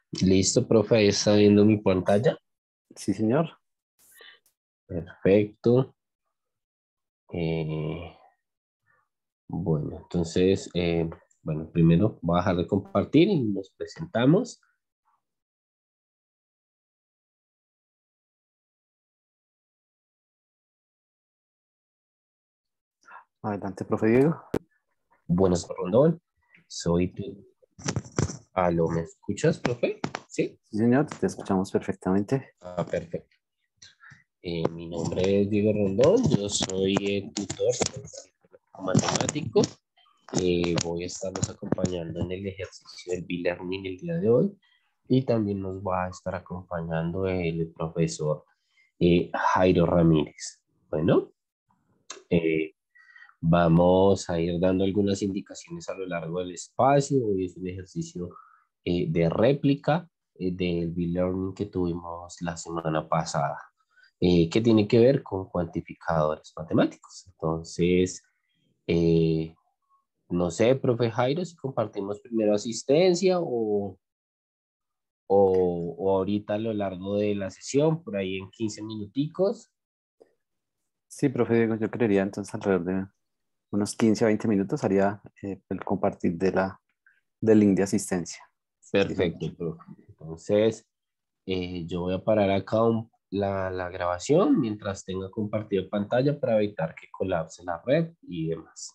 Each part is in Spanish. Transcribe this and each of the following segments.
Listo, profe, ahí está viendo mi pantalla. Sí, señor. Perfecto. Eh, bueno, entonces, bueno, primero voy a dejar de compartir y nos presentamos. Adelante, profe Diego. Buenas, Rondón. Soy tu... ¿Aló, me escuchas, profe? Sí. Sí, señor, te escuchamos perfectamente. Ah, perfecto. Mi nombre es Diego Rondón, yo soy tutor matemático. Voy a estarnos acompañando en el ejercicio del B-Learning el día de hoy y también nos va a estar acompañando el profesor Jairo Ramírez. Bueno, eh, vamos a ir dando algunas indicaciones a lo largo del espacio. Hoy es un ejercicio de réplica del B-Learning que tuvimos la semana pasada, que tiene que ver con cuantificadores matemáticos. Entonces, eh, no sé, profe Jairo, si compartimos primero asistencia o ahorita a lo largo de la sesión, por ahí en 15 minuticos. Sí, profe Diego, yo creería entonces alrededor de unos 15 a 20 minutos haría el compartir del link de asistencia. Sí, señor. Perfecto, profe. Entonces, yo voy a parar acá la grabación mientras tenga compartido pantalla para evitar que colapse la red y demás.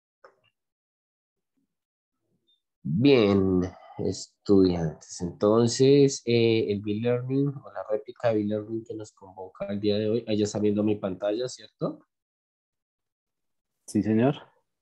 Bien, estudiantes. Entonces, el B-Learning o la réplica de B-Learning que nos convoca el día de hoy, ahí ya está viendo mi pantalla, ¿cierto? Sí, señor.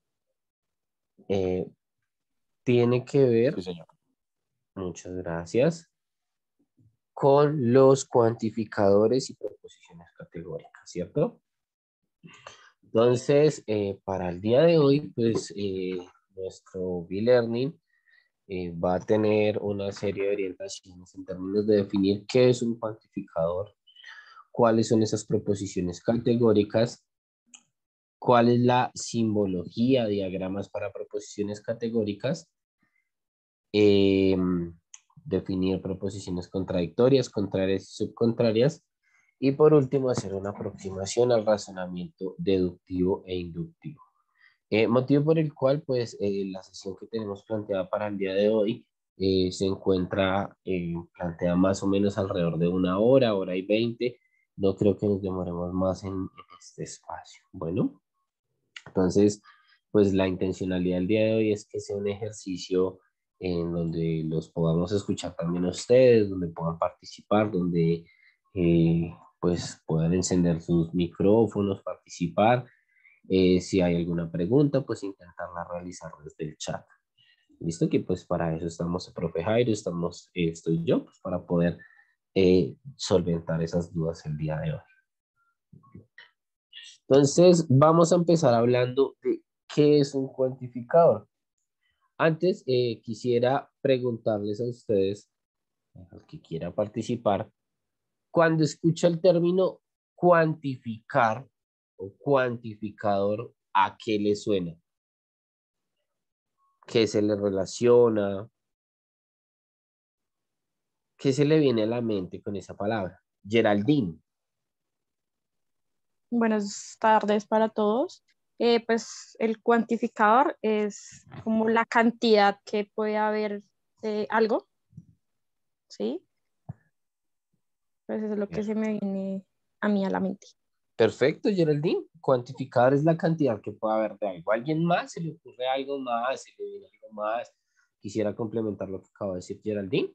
Eh, Tiene que Sí, ver, señor. muchas gracias, con los cuantificadores y proposiciones categóricas, ¿cierto? Entonces, para el día de hoy, pues nuestro B-Learning va a tener una serie de orientaciones en términos de definir qué es un cuantificador, cuáles son esas proposiciones categóricas, cuál es la simbología, diagramas para proposiciones categóricas, eh, definir proposiciones contradictorias, contrarias y subcontrarias, y por último hacer una aproximación al razonamiento deductivo e inductivo. Motivo por el cual, pues, la sesión que tenemos planteada para el día de hoy se encuentra planteada más o menos alrededor de una hora, hora y 20. No creo que nos demoremos más en este espacio. Bueno, entonces, pues la intencionalidad del día de hoy es que sea un ejercicio en donde los podamos escuchar también a ustedes, donde puedan participar, donde pues puedan encender sus micrófonos, participar. Si hay alguna pregunta, pues intentarla realizar desde el chat. Listo, que pues para eso estamos el profe Jairo, estoy yo, pues para poder solventar esas dudas el día de hoy. Entonces, vamos a empezar hablando de qué es un cuantificador. Antes, quisiera preguntarles a ustedes, al que quiera participar, cuando escucha el término cuantificar o cuantificador, ¿a qué le suena? ¿Qué se le relaciona? ¿Qué se le viene a la mente con esa palabra? Geraldine. Buenas tardes para todos. Pues el cuantificador es como la cantidad que puede haber de algo, ¿sí? Pues eso es lo que se me viene a mí a la mente. Perfecto, Geraldine. Cuantificar es la cantidad que puede haber de algo. ¿Alguien más? ¿Se le ocurre algo más? ¿Se le viene algo más? Quisiera complementar lo que acaba de decir Geraldine.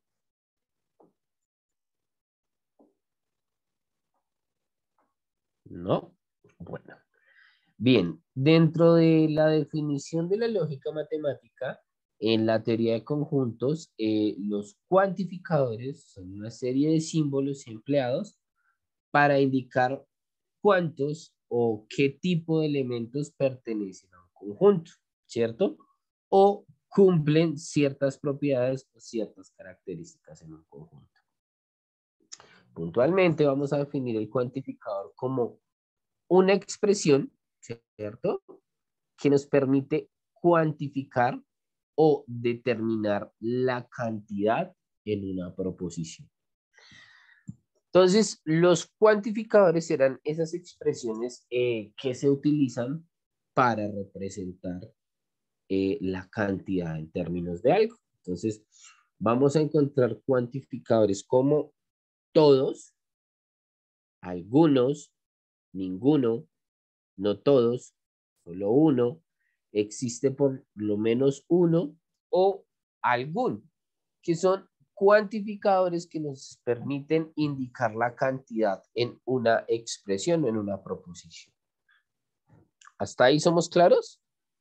No. Bueno. Bien, dentro de la definición de la lógica matemática, en la teoría de conjuntos, los cuantificadores son una serie de símbolos empleados para indicar cuántos o qué tipo de elementos pertenecen a un conjunto, ¿cierto? O cumplen ciertas propiedades o ciertas características en un conjunto. Puntualmente vamos a definir el cuantificador como una expresión, ¿cierto? Que nos permite cuantificar o determinar la cantidad en una proposición. Entonces, los cuantificadores serán esas expresiones que se utilizan para representar la cantidad en términos de algo. Entonces, vamos a encontrar cuantificadores como todos, algunos, ninguno, no todos, solo uno, existe por lo menos uno o algún, que son cuantificadores que nos permiten indicar la cantidad en una expresión o en una proposición. ¿Hasta ahí somos claros?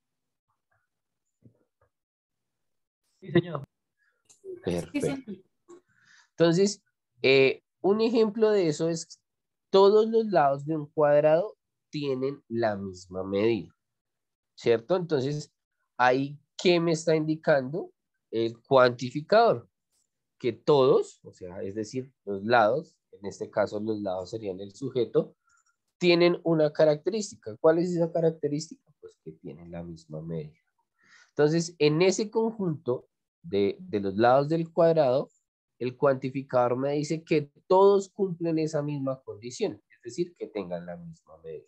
Sí, señor. Perfecto. Entonces, un ejemplo de eso es que todos los lados de un cuadrado tienen la misma medida, ¿cierto? Entonces, ahí, ¿qué me está indicando? El cuantificador, que todos, o sea, es decir, los lados, en este caso los lados serían el sujeto, tienen una característica. ¿Cuál es esa característica? Pues que tienen la misma medida. Entonces, en ese conjunto de los lados del cuadrado, el cuantificador me dice que todos cumplen esa misma condición, es decir, que tengan la misma medida.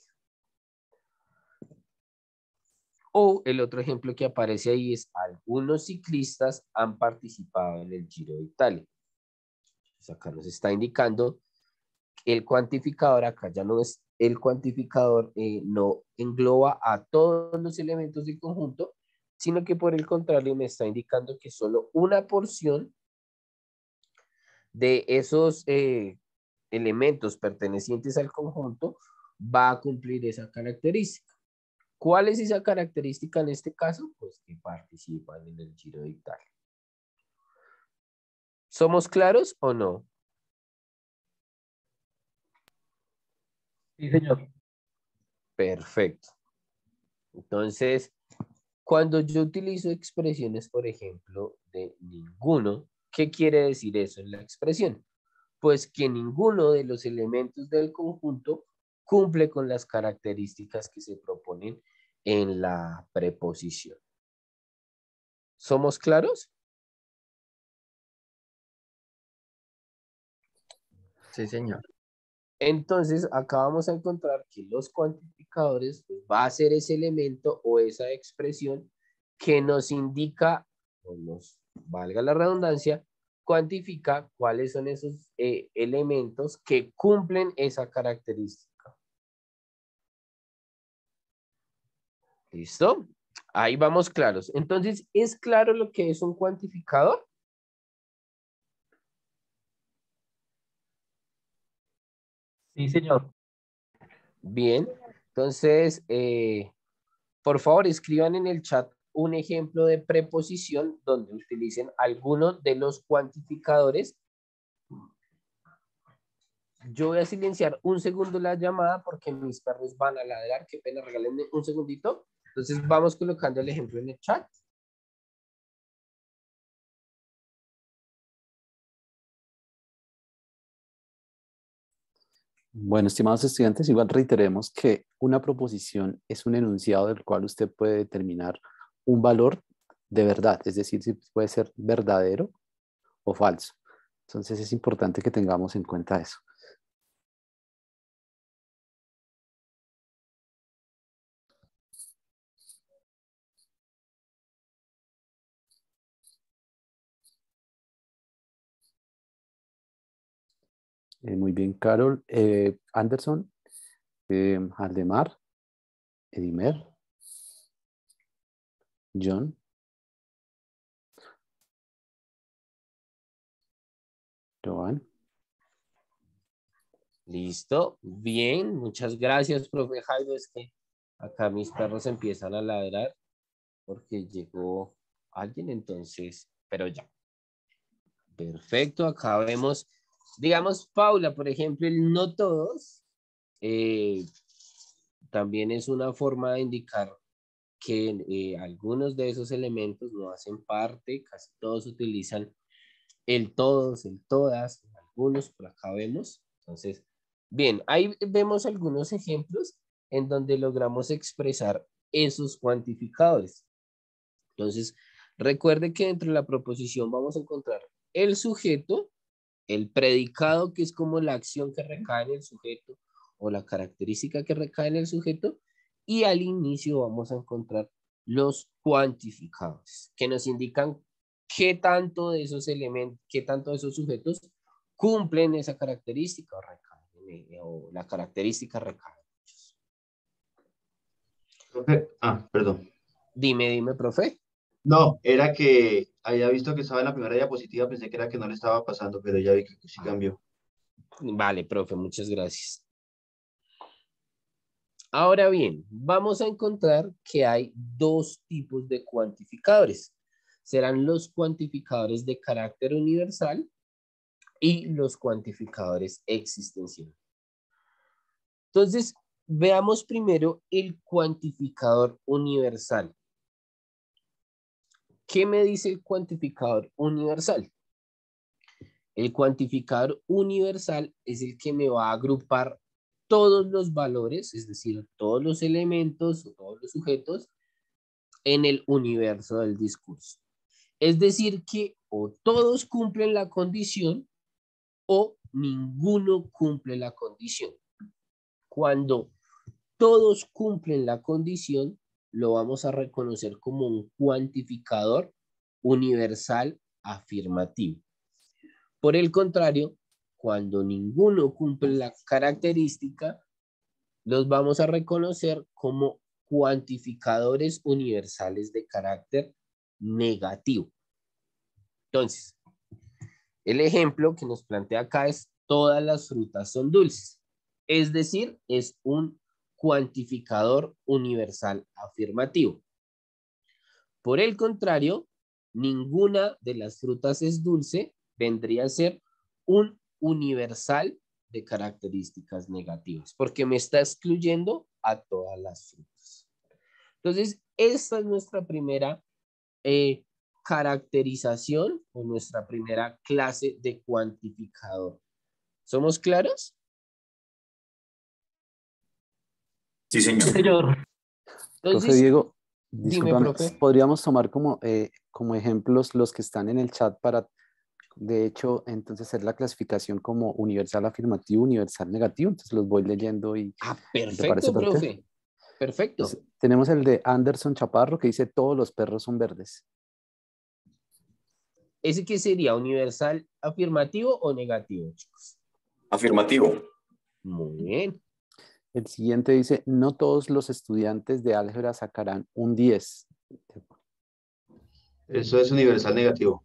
O el otro ejemplo que aparece ahí es: algunos ciclistas han participado en el Giro de Italia. Entonces acá nos está indicando el cuantificador, acá ya no es el cuantificador, no engloba a todos los elementos del conjunto, sino que por el contrario me está indicando que solo una porción de esos elementos pertenecientes al conjunto va a cumplir esa característica. ¿Cuál es esa característica en este caso? Pues que participan en el Giro de Italia. ¿Somos claros o no? Sí, señor. Perfecto. Entonces, cuando yo utilizo expresiones, por ejemplo, de ninguno, ¿qué quiere decir eso en la expresión? Pues que ninguno de los elementos del conjunto cumple con las características que se proponen en la preposición. ¿Somos claros? Sí, señor. Entonces, acá vamos a encontrar que los cuantificadores pues, va a ser ese elemento o esa expresión que nos indica, o nos valga la redundancia, cuantifica cuáles son esos elementos que cumplen esa característica. ¿Listo? Ahí vamos claros. Entonces, ¿es claro lo que es un cuantificador? Sí, señor. Bien. Entonces, por favor, escriban en el chat un ejemplo de preposición donde utilicen alguno de los cuantificadores. Yo voy a silenciar un segundo la llamada porque mis perros van a ladrar. Qué pena, regálenme un segundito. Entonces, vamos colocando el ejemplo en el chat. Bueno, estimados estudiantes, igual reiteremos que una proposición es un enunciado del cual usted puede determinar un valor de verdad, es decir, si puede ser verdadero o falso. Entonces es importante que tengamos en cuenta eso. Muy bien, Carol. Anderson, Aldemar, Edimer, John, Joan. Listo. Bien, muchas gracias, profe Jairo. Es que acá mis perros empiezan a ladrar porque llegó alguien, entonces, pero ya. Perfecto, acá vemos, digamos, Paula, por ejemplo, el no todos, eh, también es una forma de indicar que algunos de esos elementos no hacen parte, casi todos utilizan el todos, el todas, algunos por acá vemos. Entonces, bien, ahí vemos algunos ejemplos en donde logramos expresar esos cuantificadores. Entonces, recuerde que dentro de la proposición vamos a encontrar el sujeto, el predicado, que es como la acción que recae en el sujeto o la característica que recae en el sujeto, y al inicio vamos a encontrar los cuantificadores, que nos indican qué tanto de esos elementos, qué tanto de esos sujetos cumplen esa característica o, o la característica recae en ellos. Profe, perdón. Dime, profe. No, era que había visto que estaba en la primera diapositiva, pensé que era que no le estaba pasando, pero ya vi que sí cambió. Vale, profe, muchas gracias. Ahora bien, vamos a encontrar que hay dos tipos de cuantificadores. Serán los cuantificadores de carácter universal y los cuantificadores existenciales. Entonces, veamos primero el cuantificador universal. ¿Qué me dice el cuantificador universal? El cuantificador universal es el que me va a agrupar todos los valores, es decir, todos los elementos o todos los sujetos en el universo del discurso. Es decir, que o todos cumplen la condición o ninguno cumple la condición. Cuando todos cumplen la condición, lo vamos a reconocer como un cuantificador universal afirmativo. Por el contrario, cuando ninguno cumple la característica, los vamos a reconocer como cuantificadores universales de carácter negativo. Entonces, el ejemplo que nos plantea acá es todas las frutas son dulces. Es decir, es un cuantificador universal afirmativo. Por el contrario, ninguna de las frutas es dulce, vendría a ser un universal de características negativas, porque me está excluyendo a todas las frutas. Entonces, esta es nuestra primera caracterización o nuestra primera clase de cuantificador. ¿Somos claros? Sí, señor. Sí, señor. Entonces, Profe Diego, dime, discúlpame, profe. podríamos tomar como ejemplos los que están en el chat para, de hecho, entonces hacer la clasificación como universal afirmativo, universal negativo. Entonces los voy leyendo y ¿te parece, Perfecto, profe? profe. Perfecto. Entonces, tenemos el de Anderson Chaparro que dice todos los perros son verdes. ¿Ese qué sería? ¿Universal afirmativo o negativo, chicos? Afirmativo. Muy bien. El siguiente dice no todos los estudiantes de álgebra sacarán un 10. Eso es universal negativo.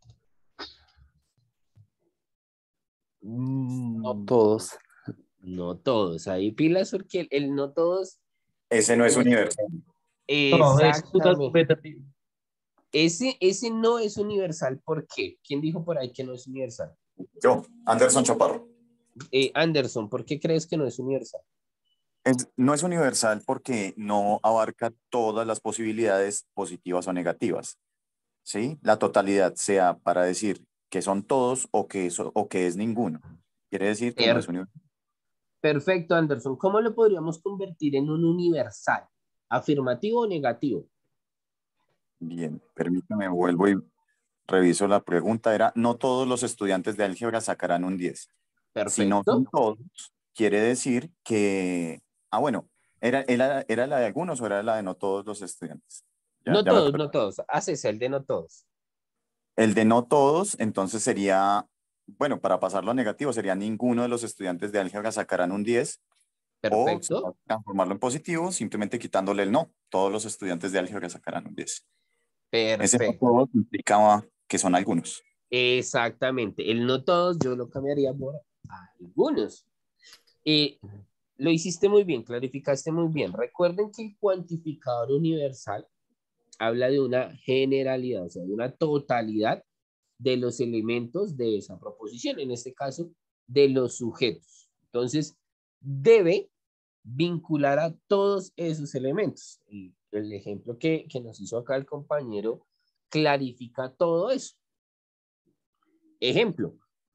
No todos. No todos. Ahí pilas porque el no todos. Ese no es universal. No, es Exactamente. subjetivo. Ese no es universal. ¿Por qué? ¿Quién dijo por ahí que no es universal? Yo, Anderson Chaparro. Anderson, ¿por qué crees que no es universal? No es universal porque no abarca todas las posibilidades positivas o negativas. ¿Sí? La totalidad, sea para decir que son todos o que es ninguno. Quiere decir que no es universal. Perfecto, Anderson. ¿Cómo lo podríamos convertir en un universal? ¿Afirmativo o negativo? Bien, permítame, vuelvo y reviso la pregunta. Era, no todos los estudiantes de álgebra sacarán un 10. Si no son Perfecto. todos, quiere decir que... bueno, ¿era la de algunos o era la de no todos los estudiantes? No Ya me todos, perdí. no todos. Haces el de no todos. El de no todos, entonces sería, bueno, para pasarlo a negativo, sería ninguno de los estudiantes de álgebra sacarán un 10. O se Perfecto. puede transformarlo en positivo, simplemente quitándole el no. Todos los estudiantes de álgebra sacarán un 10. Ese no Perfecto. todos implicaba que son algunos. Exactamente. El no todos yo lo cambiaría por algunos. Lo hiciste muy bien, clarificaste muy bien. Recuerden que el cuantificador universal habla de una generalidad, o sea, de una totalidad de los elementos de esa proposición, en este caso, de los sujetos. Entonces, debe vincular a todos esos elementos. Y el ejemplo que nos hizo acá el compañero clarifica todo eso. Ejemplo,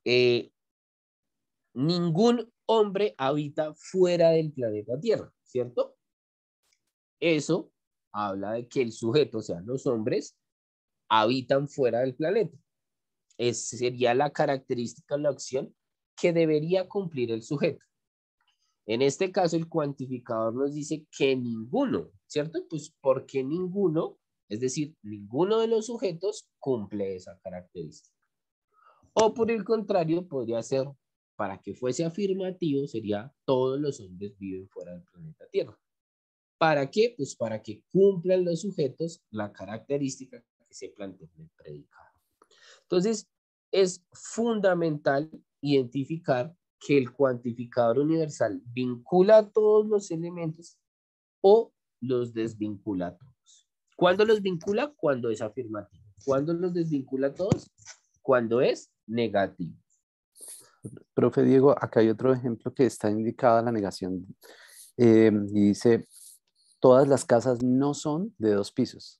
ningún hombre habita fuera del planeta Tierra, ¿cierto? Eso habla de que el sujeto, o sea, los hombres, habitan fuera del planeta. sería la característica o la acción que debería cumplir el sujeto. En este caso, el cuantificador nos dice que ninguno, ¿cierto? Pues porque ninguno, es decir, ninguno de los sujetos cumple esa característica. O por el contrario, podría ser, para que fuese afirmativo, sería todos los hombres viven fuera del planeta Tierra. ¿Para qué? Pues para que cumplan los sujetos la característica que se plantea en el predicado. Entonces, es fundamental identificar que el cuantificador universal vincula a todos los elementos o los desvincula a todos. ¿Cuándo los vincula? Cuando es afirmativo. ¿Cuándo los desvincula a todos? Cuando es negativo. Profe Diego, acá hay otro ejemplo que está indicada la negación y dice, todas las casas no son de 2 pisos.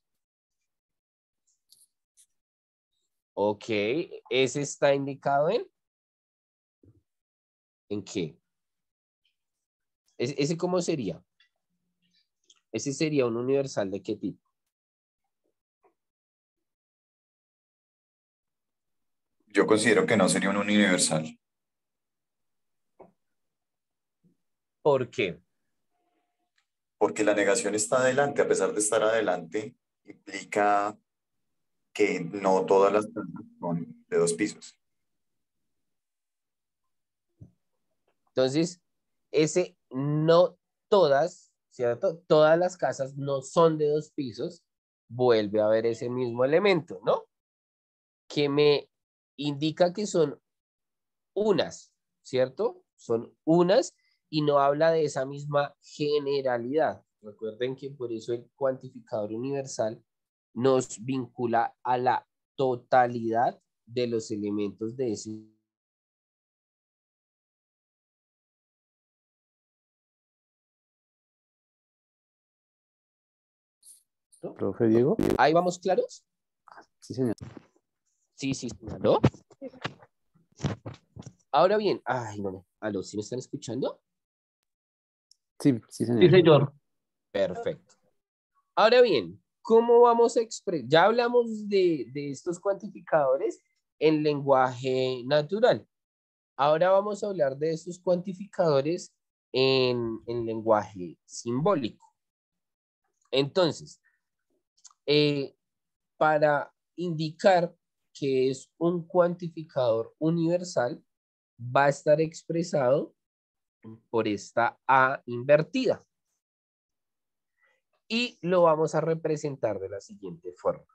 Ok, ¿ese está indicado en qué? ¿Ese cómo sería? Ese sería un universal ¿de qué tipo? Yo considero que no sería un universal. ¿Por qué? Porque la negación está adelante, a pesar de estar adelante, implica que no todas las casas son de 2 pisos. Entonces, ese no todas, ¿cierto? Todas las casas no son de 2 pisos, vuelve a haber ese mismo elemento, ¿no? Que me indica que son unas, ¿cierto? Son unas y no habla de esa misma generalidad. Recuerden que por eso el cuantificador universal nos vincula a la totalidad de los elementos de ese. ¿No? Profe Diego. ¿Ahí vamos claros? Sí, señor. Sí, sí, ¿no? Ahora bien, ay, no, aló, ¿sí me están escuchando? Sí, sí, Sí, señor. señor. Perfecto. Ahora bien, ¿cómo vamos a expresar? Ya hablamos de estos cuantificadores en lenguaje natural. Ahora vamos a hablar de estos cuantificadores en lenguaje simbólico. Entonces, para indicar que es un cuantificador universal, va a estar expresado por esta A invertida. Y lo vamos a representar de la siguiente forma.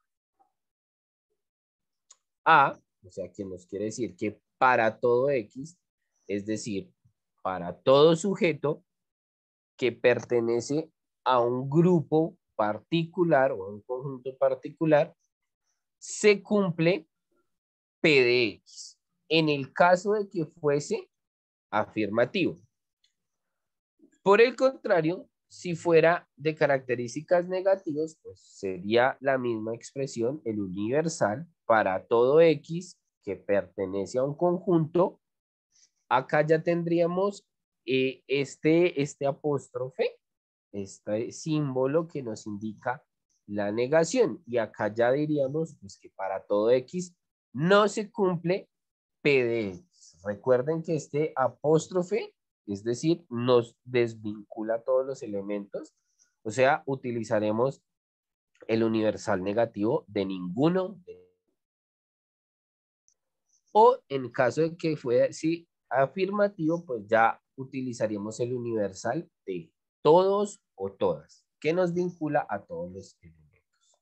A, o sea, que nos quiere decir que para todo X, es decir, para todo sujeto que pertenece a un grupo particular o a un conjunto particular, se cumple P de X. En el caso de que fuese afirmativo. Por el contrario, si fuera de características negativas, pues sería la misma expresión, el universal, para todo X que pertenece a un conjunto. Acá ya tendríamos este apóstrofe, este símbolo que nos indica la negación. Y acá ya diríamos pues, que para todo X no se cumple P de X. Recuerden que este apóstrofe, es decir, nos desvincula todos los elementos. O sea, utilizaremos el universal negativo de ninguno. O en caso de que fuera sí, afirmativo, pues ya utilizaríamos el universal de todos o todas, que nos vincula a todos los elementos.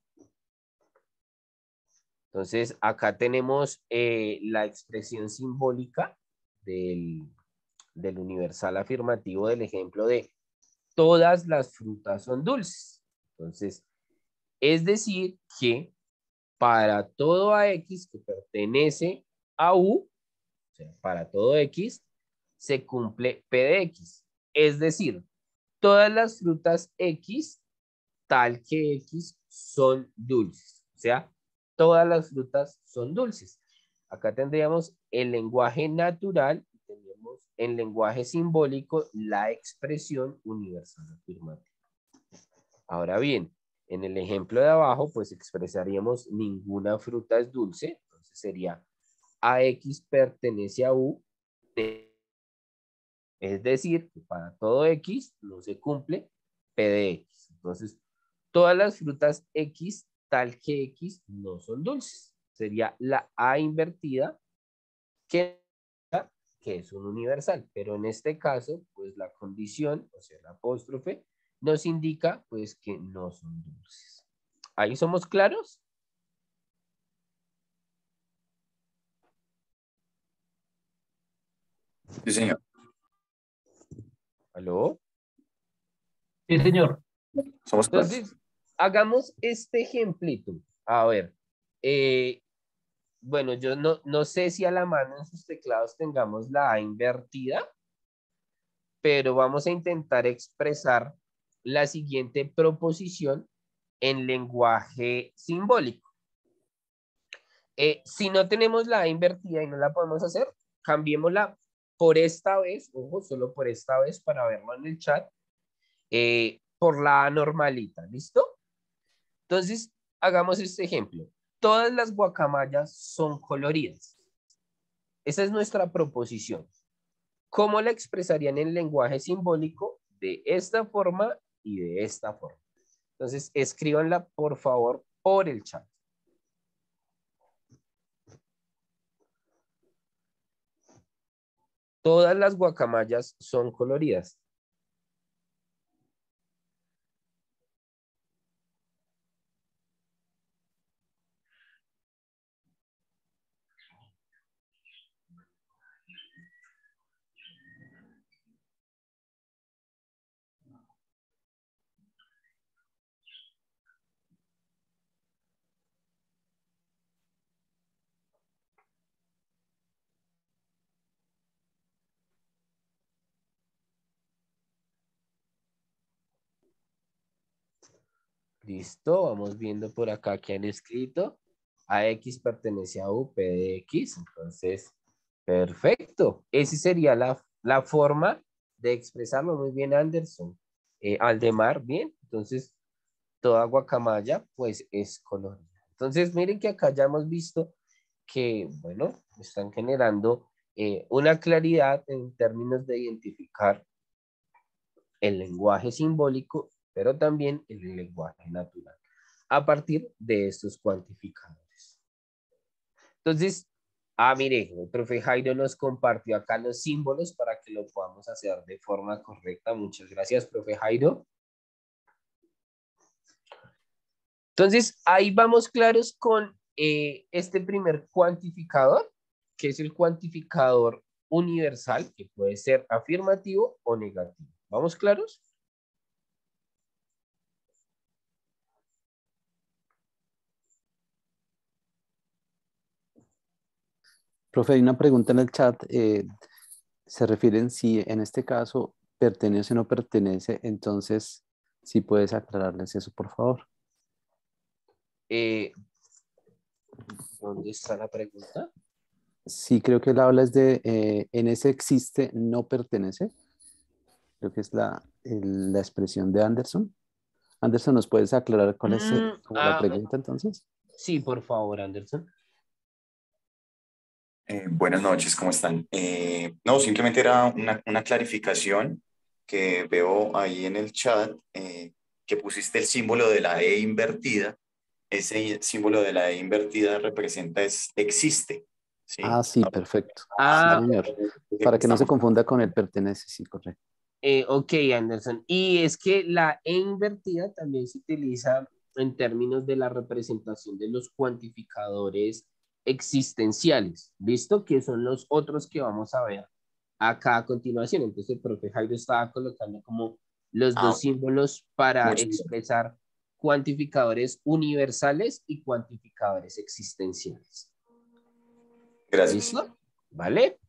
Entonces, acá tenemos la expresión simbólica del universal afirmativo del ejemplo de todas las frutas son dulces. Entonces, es decir que para todo AX que pertenece a U, o sea, para todo X, se cumple P de X. Es decir, todas las frutas X, tal que X, son dulces. O sea, todas las frutas son dulces. Acá tendríamos el lenguaje natural, tenemos en lenguaje simbólico la expresión universal afirmativa. Ahora bien, en el ejemplo de abajo, pues expresaríamos ninguna fruta es dulce, entonces sería AX pertenece a U, es decir, que para todo X no se cumple P de X. Entonces, todas las frutas X tal que X no son dulces. Sería la A invertida que es un universal, pero en este caso, pues la condición, o sea, el apóstrofe, nos indica pues que no son dulces. ¿Ahí somos claros? Sí, señor. ¿Aló? Sí, señor. Somos claros. Entonces, hagamos este ejemplito. A ver, bueno, yo no sé si a la mano en sus teclados tengamos la A invertida, pero vamos a intentar expresar la siguiente proposición en lenguaje simbólico. Si no tenemos la A invertida y no la podemos hacer, cambiémosla por esta vez, ojo, solo por esta vez para verlo en el chat, por la A normalita, ¿listo? Entonces, hagamos este ejemplo. Todas las guacamayas son coloridas. Esa es nuestra proposición. ¿Cómo la expresarían en lenguaje simbólico? De esta forma y de esta forma. Entonces, escríbanla, por favor, por el chat. Todas las guacamayas son coloridas. Listo, vamos viendo por acá que han escrito. AX pertenece a U, P de X. Entonces, perfecto. Esa sería la forma de expresarlo. Muy bien, Anderson. Aldemar, bien. Entonces, toda guacamaya, pues, es colorida. Entonces, miren que acá ya hemos visto que, bueno, están generando una claridad en términos de identificar el lenguaje simbólico, pero también el lenguaje natural, a partir de estos cuantificadores. Entonces, mire, el profe Jairo nos compartió acá los símbolos para que lo podamos hacer de forma correcta. Muchas gracias, profe Jairo. Entonces, ahí vamos claros con este primer cuantificador, que es el cuantificador universal, que puede ser afirmativo o negativo. ¿Vamos claros? Profe, hay una pregunta en el chat. Se refieren si en este caso pertenece o no pertenece. Entonces, si puedes aclararles eso, por favor. ¿Dónde está la pregunta? Sí, creo que él habla es de en ese existe, no pertenece. Creo que es la expresión de Anderson. Anderson, ¿nos puedes aclarar cuál es como la pregunta entonces? Sí, por favor, Anderson. Buenas noches, ¿cómo están? No, simplemente era una clarificación que veo ahí en el chat, que pusiste el símbolo de la E invertida. Ese símbolo de la E invertida representa existe, ¿sí? Ah, sí, perfecto. Ah, Sí, señor. Para que no se confunda con el pertenece, sí, correcto. Ok, Anderson. Y es que la E invertida también se utiliza en términos de la representación de los cuantificadores existenciales, ¿listo? Que son los otros que vamos a ver acá a continuación. Entonces, el profe Jairo estaba colocando como los dos símbolos para expresar cuantificadores universales y cuantificadores existenciales. Gracias. ¿Listo? ¿Vale?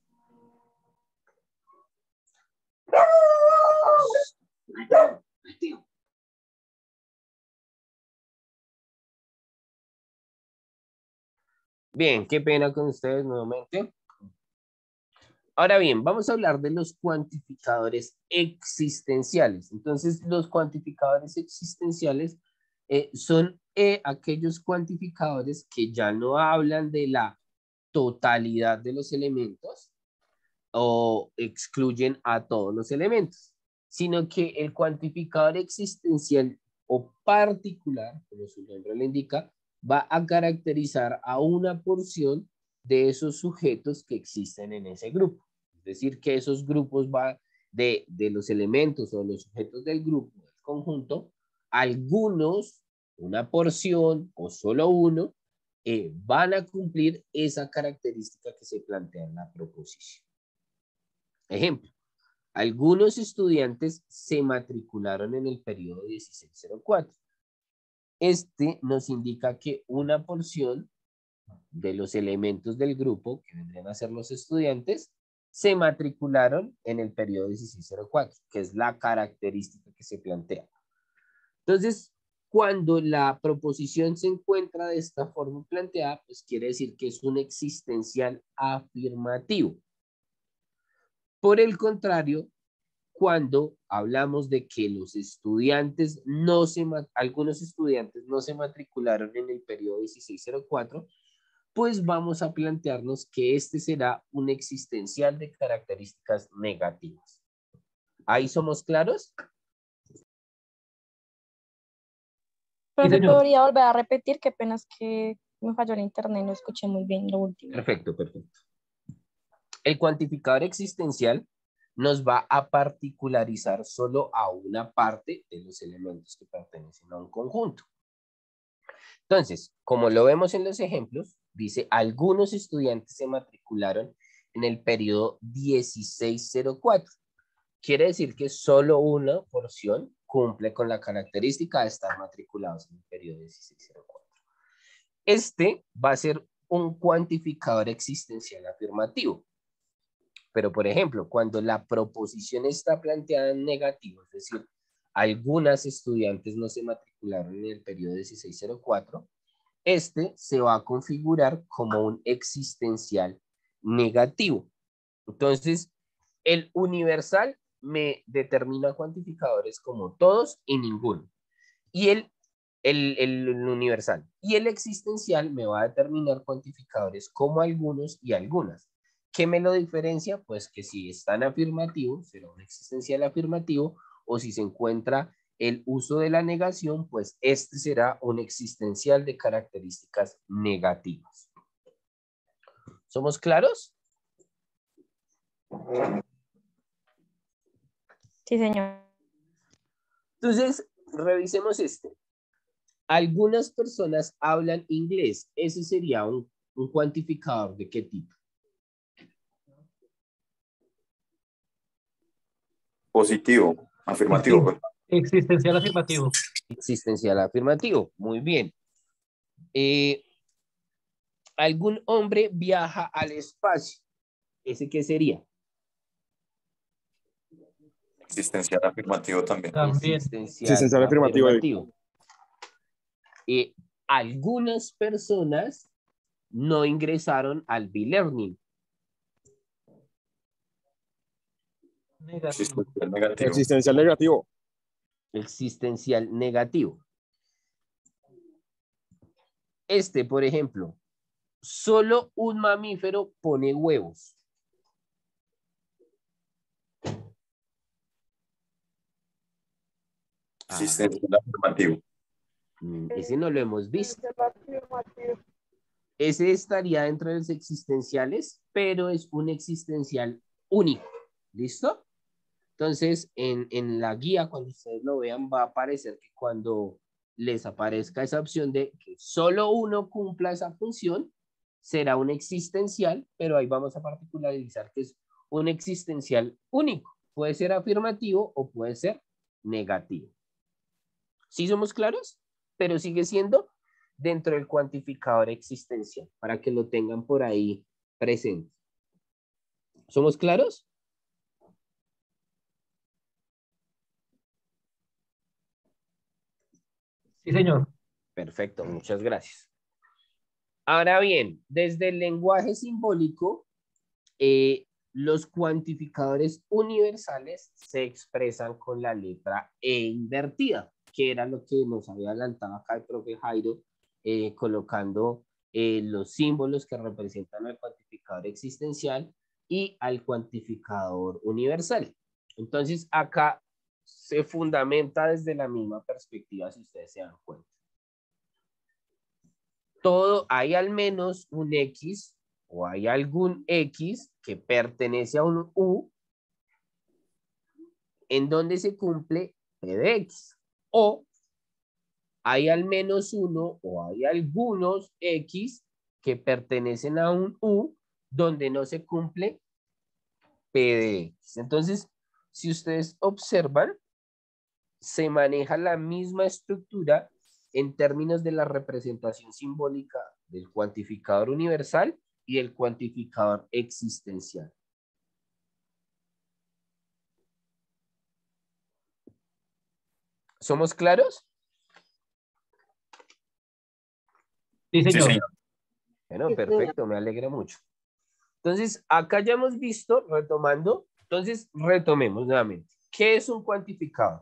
Bien, qué pena con ustedes nuevamente. Ahora bien, vamos a hablar de los cuantificadores existenciales. Entonces, los cuantificadores existenciales son aquellos cuantificadores que ya no hablan de la totalidad de los elementos o excluyen a todos los elementos, sino que el cuantificador existencial o particular, como su nombre le indica, va a caracterizar a una porción de esos sujetos que existen en ese grupo. Es decir, que esos grupos de los elementos o los sujetos del grupo, del conjunto, algunos, una porción o solo uno, van a cumplir esa característica que se plantea en la proposición. Ejemplo, algunos estudiantes se matricularon en el periodo 1604. Este nos indica que una porción de los elementos del grupo, que vendrían a ser los estudiantes, se matricularon en el periodo 1604, que es la característica que se plantea. Entonces, cuando la proposición se encuentra de esta forma planteada, pues quiere decir que es un existencial afirmativo. Por el contrario, cuando hablamos de que los estudiantes algunos estudiantes no se matricularon en el periodo 1604, pues vamos a plantearnos que este será un existencial de características negativas. ¿Ahí somos claros? Pero Sí, se señor. podría volver a repetir, qué pena es que me falló el internet, no escuché muy bien lo último. Perfecto, perfecto. El cuantificador existencial nos va a particularizar solo a una parte de los elementos que pertenecen a un conjunto. Entonces, como lo vemos en los ejemplos, dice, algunos estudiantes se matricularon en el periodo 1604. Quiere decir que solo una porción cumple con la característica de estar matriculados en el periodo 1604. Este va a ser un cuantificador existencial afirmativo. Pero, por ejemplo, cuando la proposición está planteada en negativo, es decir, algunas estudiantes no se matricularon en el periodo 1604, este se va a configurar como un existencial negativo. Entonces, el universal me determina cuantificadores como todos y ninguno. Y el universal. Y el existencial me va a determinar cuantificadores como algunos y algunas. ¿Qué me lo diferencia? Pues que si están afirmativos, será un existencial afirmativo, o si se encuentra el uso de la negación, pues este será un existencial de características negativas. ¿Somos claros? Sí, señor. Entonces, revisemos este. Algunas personas hablan inglés. Ese sería un cuantificador de qué tipo. Positivo, afirmativo. Pues. Existencial afirmativo. Existencial afirmativo. Muy bien. Algún hombre viaja al espacio. ¿Ese qué sería? Existencial afirmativo también. También. Existencial afirmativo. Algunas personas no ingresaron al B-Learning. Negativo. Existencial negativo. Existencial negativo. Existencial negativo. Este, por ejemplo, solo un mamífero pone huevos. Existencial afirmativo. Ese no lo hemos visto. Ese estaría dentro de los existenciales, pero es un existencial único. ¿Listo? Entonces, en la guía, cuando ustedes lo vean, va a aparecer que cuando les aparezca esa opción de que solo uno cumpla esa función, será un existencial, pero ahí vamos a particularizar que es un existencial único. Puede ser afirmativo o puede ser negativo. ¿Sí somos claros? Pero sigue siendo dentro del cuantificador existencial, para que lo tengan por ahí presente. ¿Somos claros? Sí, señor. Perfecto, muchas gracias. Ahora bien, desde el lenguaje simbólico, los cuantificadores universales se expresan con la letra E invertida, que era lo que nos había adelantado acá el profe Jairo, colocando los símbolos que representan al cuantificador existencial y al cuantificador universal. Entonces, acá se fundamenta desde la misma perspectiva, si ustedes se dan cuenta. Todo, hay al menos un X o hay algún X que pertenece a un U en donde se cumple P de X. O hay al menos uno o hay algunos X que pertenecen a un U donde no se cumple P de X. Entonces, si ustedes observan, se maneja la misma estructura en términos de la representación simbólica del cuantificador universal y el cuantificador existencial. ¿Somos claros? Sí, Sí, señor. señor. Bueno, perfecto, me alegra mucho. Entonces, acá ya hemos visto, retomando, entonces retomemos nuevamente. ¿Qué es un cuantificador?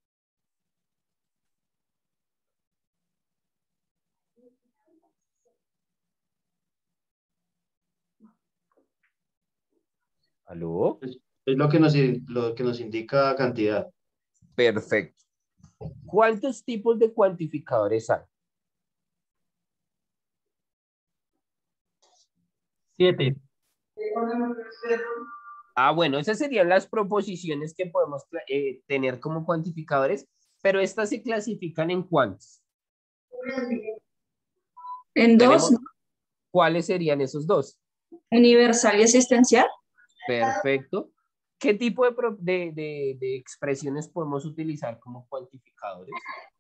¿Aló? Es lo que nos indica cantidad. Perfecto. ¿Cuántos tipos de cuantificadores hay? 7. Ah, bueno, esas serían las proposiciones que podemos tener como cuantificadores, pero estas se clasifican en cuántos. En dos, Tenemos, ¿cuáles serían esos dos? universal y existencial. Perfecto. ¿Qué tipo de expresiones podemos utilizar como cuantificadores?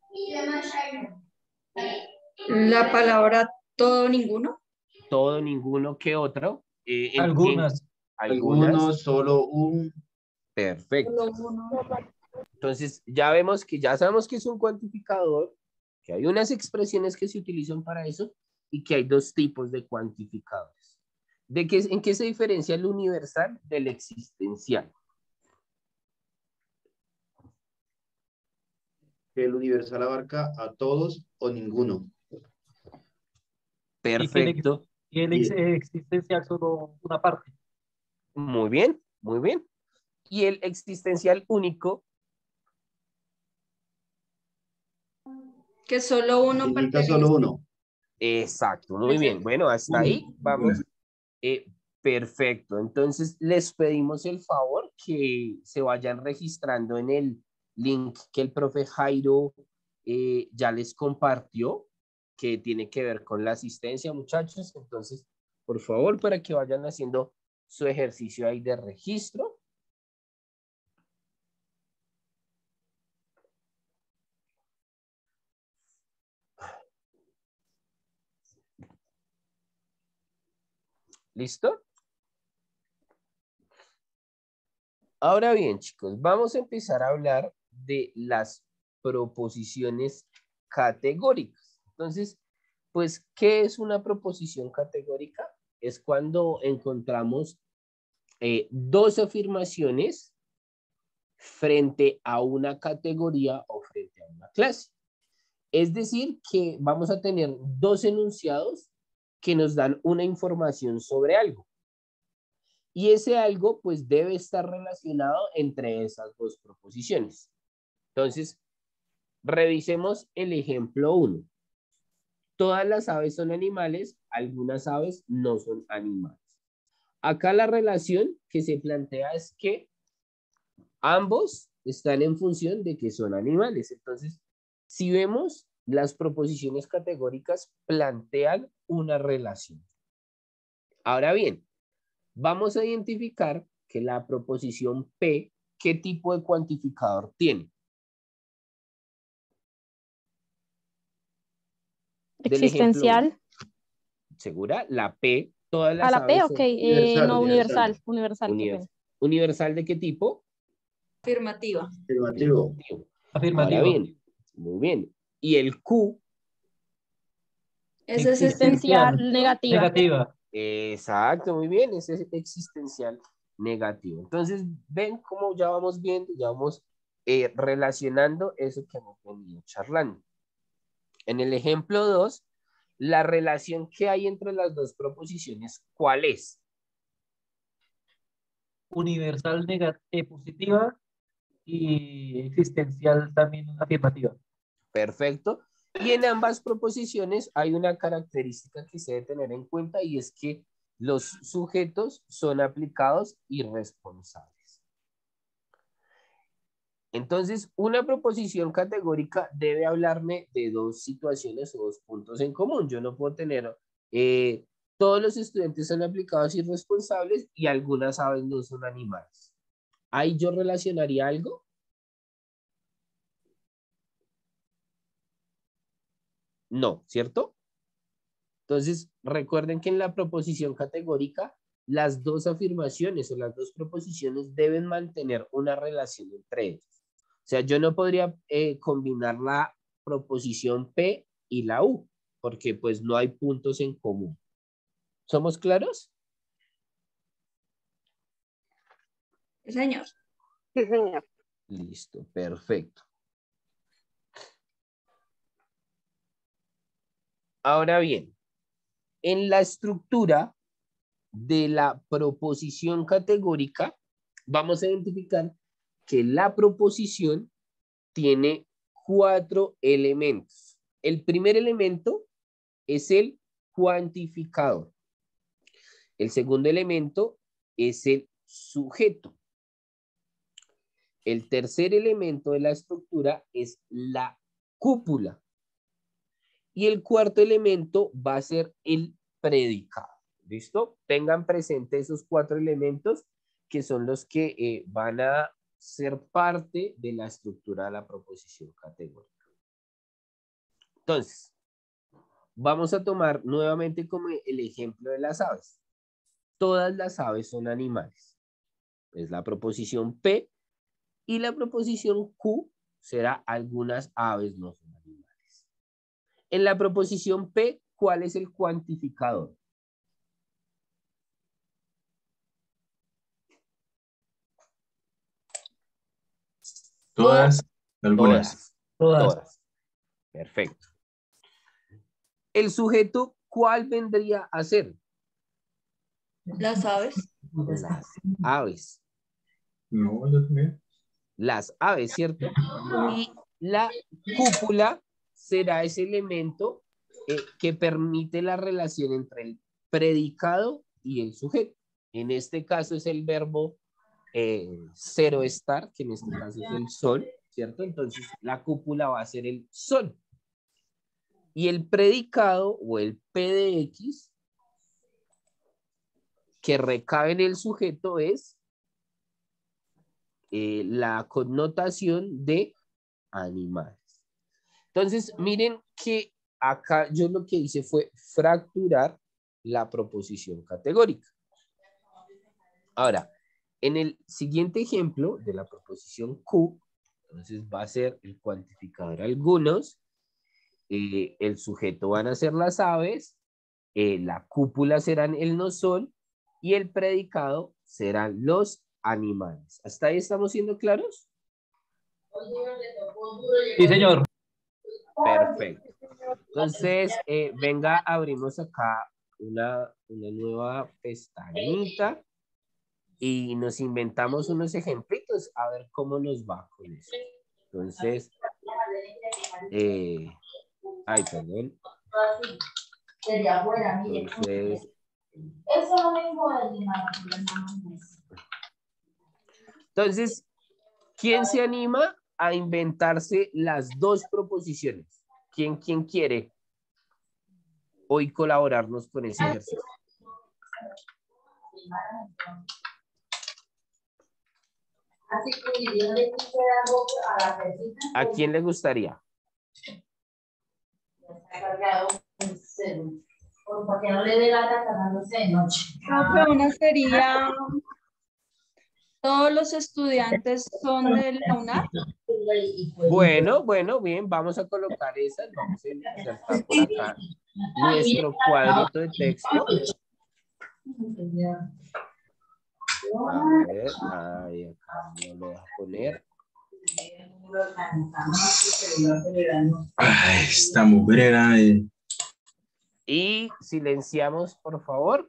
La palabra todo, ninguno. Todo, ninguno, ¿qué otro? Algunas. Algunas. Algunos, solo un. Perfecto. Solo uno. Entonces, ya vemos que ya sabemos que es un cuantificador, que hay unas expresiones que se utilizan para eso y que hay dos tipos de cuantificadores. ¿En qué se diferencia el universal del existencial? Que el universal abarca a todos o ninguno. Perfecto. Y el Y existencial solo una parte. Muy bien, muy bien. Y el existencial único, Que solo uno indica pertenece. solo uno. exacto, muy bien. Bueno, hasta ahí vamos. Perfecto. Entonces, les pedimos el favor que se vayan registrando en el link que el profe Jairo ya les compartió, que tiene que ver con la asistencia, muchachos. Entonces, por favor, para que vayan haciendo su ejercicio ahí de registro. ¿Listo? Ahora bien, chicos, vamos a empezar a hablar de las proposiciones categóricas. Entonces, pues, ¿qué es una proposición categórica? Es cuando encontramos dos afirmaciones frente a una categoría o frente a una clase. Es decir, que vamos a tener dos enunciados que nos dan una información sobre algo. Y ese algo, pues, debe estar relacionado entre esas dos proposiciones. Entonces, revisemos el ejemplo 1. Todas las aves son animales, algunas aves no son animales. Acá la relación que se plantea es que ambos están en función de que son animales. Entonces, si vemos, las proposiciones categóricas plantean una relación. Ahora bien, vamos a identificar que la proposición P, ¿qué tipo de cuantificador tiene? Del ejemplo Existencial. 1. ¿Segura? La P, todas A las la P, aves ok. son No, Universal. universal, qué pena. ¿Universal de qué tipo? Afirmativa. Afirmativo. Ahora Afirmativo. bien, muy bien. ¿Y el Q? Ese es Existencial, negativa. Negativa. Exacto, muy bien, ese es existencial negativo. Entonces, ven cómo ya vamos viendo, ya vamos relacionando eso que hemos venido charlando. En el ejemplo 2, la relación que hay entre las dos proposiciones, ¿cuál es? Universal positiva y existencial también afirmativa. Perfecto. Y en ambas proposiciones hay una característica que se debe tener en cuenta y es que los sujetos son aplicados y responsables. Entonces, una proposición categórica debe hablarme de dos situaciones o dos puntos en común. Yo no puedo tener todos los estudiantes son aplicados y responsables y algunas aves no son animales. ¿Ahí yo relacionaría algo? No, ¿cierto? Entonces, recuerden que en la proposición categórica, las dos afirmaciones o las dos proposiciones deben mantener una relación entre ellas. O sea, yo no podría combinar la proposición P y la U, porque pues no hay puntos en común. ¿Somos claros? Sí, señor. Sí, señor. Listo, perfecto. Ahora bien, en la estructura de la proposición categórica, vamos a identificar que la proposición tiene 4 elementos. El primer elemento es el cuantificador. El segundo elemento es el sujeto. El tercer elemento de la estructura es la cúpula. Y el cuarto elemento va a ser el predicado. ¿Listo? Tengan presente esos 4 elementos que son los que van a ser parte de la estructura de la proposición categórica. Entonces, vamos a tomar nuevamente como el ejemplo de las aves. Todas las aves son animales. Es la proposición P y la proposición Q será algunas aves no son animales. En la proposición P, ¿cuál es el cuantificador? Todas, algunas. Todas. Perfecto. El sujeto, ¿cuál vendría a ser? Las aves. Las aves. No, yo también. Las aves, ¿cierto? Y La cúpula será ese elemento que permite la relación entre el predicado y el sujeto. En este caso es el verbo zero estar, que en este caso es el sol, ¿cierto? Entonces la cúpula va a ser el sol. Y el predicado o el P de X que recae en el sujeto es la connotación de animales. Entonces, miren que acá yo lo que hice fue fracturar la proposición categórica. Ahora, en el siguiente ejemplo de la proposición Q, entonces va a ser el cuantificador algunos, el sujeto van a ser las aves, la cúpula serán el no sol y el predicado serán los animales. ¿Hasta ahí estamos siendo claros? Sí, señor. Perfecto. Entonces, venga, abrimos acá una nueva pestañita y nos inventamos unos ejemplitos a ver cómo nos va con eso. Entonces, ay, perdón. Entonces, entonces, ¿quién se anima a inventarse las dos proposiciones? ¿Quién quiere hoy colaborarnos con ese ejercicio? ¿A quién le gustaría? porque no le dé la cagándose de noche. Una sería, ¿todos los estudiantes son de la UNAM? Bueno, bien, vamos a colocar esas, vamos a insertar por acá nuestro cuadrito de texto. A ver, ahí acá no lo voy a poner. Ay, esta mujer era Y silenciamos, por favor.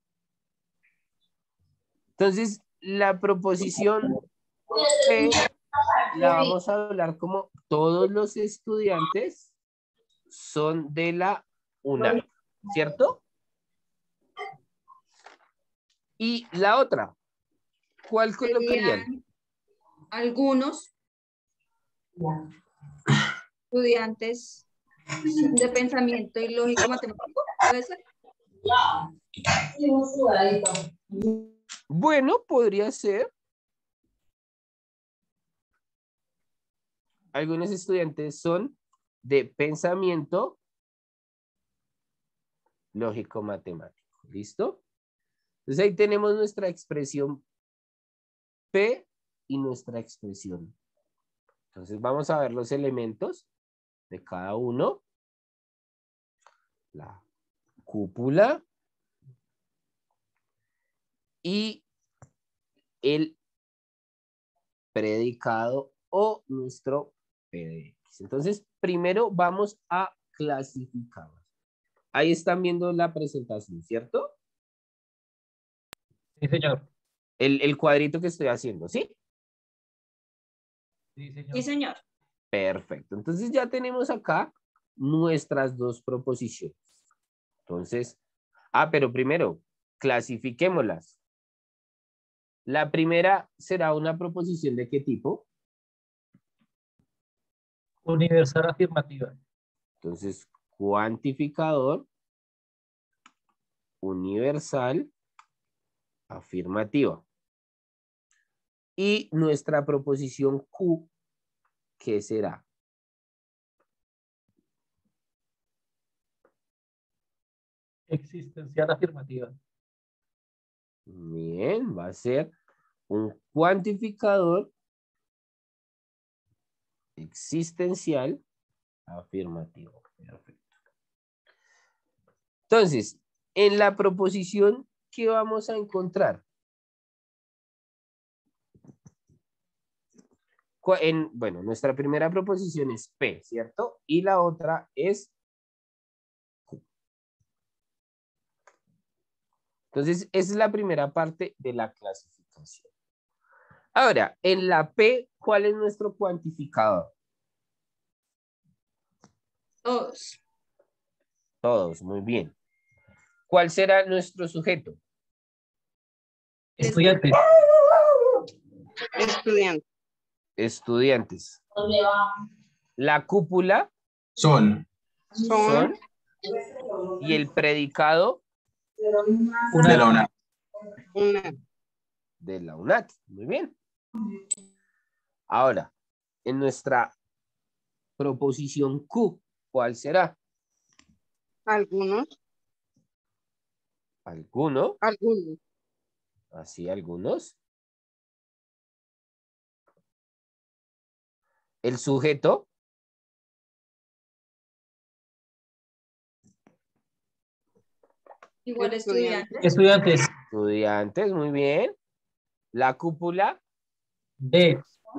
Entonces, la proposición P la vamos a hablar como todos los estudiantes son de la UNAM, ¿cierto? Y la otra, ¿cuál colocarían? Algunos estudiantes de pensamiento y lógico matemático, ¿puede ser? Bueno, podría ser. Algunos estudiantes son de pensamiento lógico matemático. ¿Listo? Entonces ahí tenemos nuestra expresión P y nuestra expresión. Entonces vamos a ver los elementos de cada uno. La cúpula y el predicado o nuestro PDX. Entonces, primero vamos a clasificar. Ahí están viendo la presentación, ¿cierto? Sí, señor. El cuadrito que estoy haciendo, ¿sí? Sí, señor. Sí, señor. Perfecto. Entonces ya tenemos acá nuestras dos proposiciones. Entonces, pero primero, clasifiquémoslas. La primera será una proposición ¿de qué tipo? Universal afirmativa. Entonces, cuantificador universal afirmativa. Y nuestra proposición Q, ¿qué será? Existencial afirmativa. Bien, va a ser un cuantificador existencial afirmativo. Perfecto. Entonces, en la proposición, ¿qué vamos a encontrar? Bueno, nuestra primera proposición es P, ¿cierto? Y la otra es Q. Entonces, esa es la primera parte de la clasificación. Ahora, en la P, ¿cuál es nuestro cuantificador? Todos. Todos, muy bien. ¿Cuál será nuestro sujeto? Estudiantes. Estudiante. Estudiantes. La cúpula Son. son y el predicado De la UNAM. de la UNAT. Muy bien. Ahora, en nuestra proposición Q, ¿cuál será? Algunos. ¿Alguno? Algunos. Así, algunos. El sujeto. Igual estudiantes. Estudiantes. Estudiantes, muy bien. La cúpula D.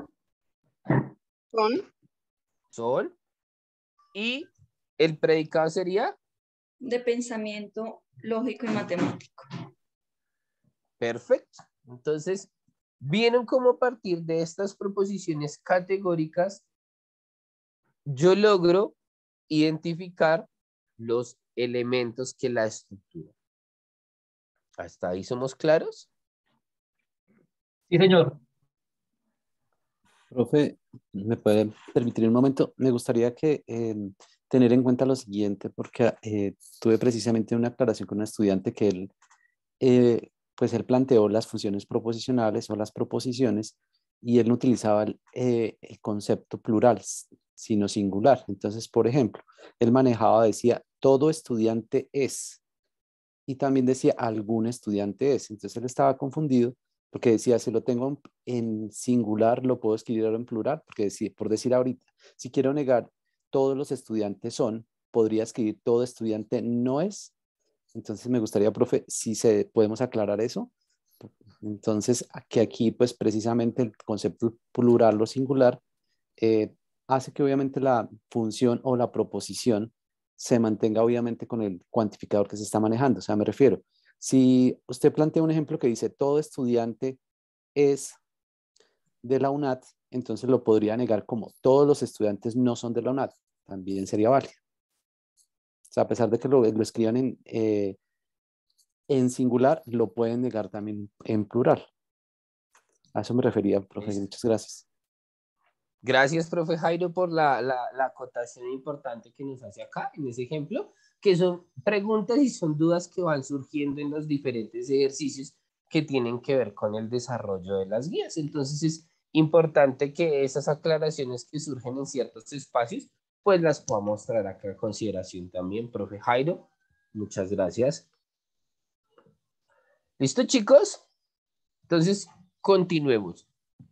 Son. son. Y el predicado sería De pensamiento lógico y matemático. perfecto. Entonces, vieron cómo a partir de estas proposiciones categóricas yo logro identificar los elementos que la estructuran. ¿Hasta ahí somos claros? Sí, señor. Profe, ¿me puede permitir un momento? Me gustaría que tener en cuenta lo siguiente, porque tuve precisamente una aclaración con un estudiante que pues él planteó las funciones proposicionales o las proposiciones y él no utilizaba el concepto plural, sino singular. Entonces, por ejemplo, él decía, todo estudiante es, y también decía, algún estudiante es. Entonces él estaba confundido porque decía, si lo tengo en singular, lo puedo escribir ahora en plural, porque por decir ahorita, si quiero negar todos los estudiantes son, podría escribir todo estudiante no es. Entonces me gustaría, profe, si podemos aclarar eso. Entonces, que aquí pues precisamente el concepto plural o singular hace que obviamente la función o la proposición se mantenga obviamente con el cuantificador que se está manejando. O sea, me refiero, si usted plantea un ejemplo que dice todo estudiante es de la UNAD, entonces lo podría negar como todos los estudiantes no son de la UNAD. También sería válido. O sea, a pesar de que lo escriban en singular, lo pueden negar también en plural. A eso me refería, profe. Muchas gracias. Gracias, profe Jairo, por la acotación importante que nos hace acá en ese ejemplo, que son preguntas y son dudas que van surgiendo en los diferentes ejercicios que tienen que ver con el desarrollo de las guías. Entonces es importante que esas aclaraciones que surgen en ciertos espacios, pues las podamos traer acá a consideración también, profe Jairo. Muchas gracias. ¿Listo, chicos? Entonces, continuemos.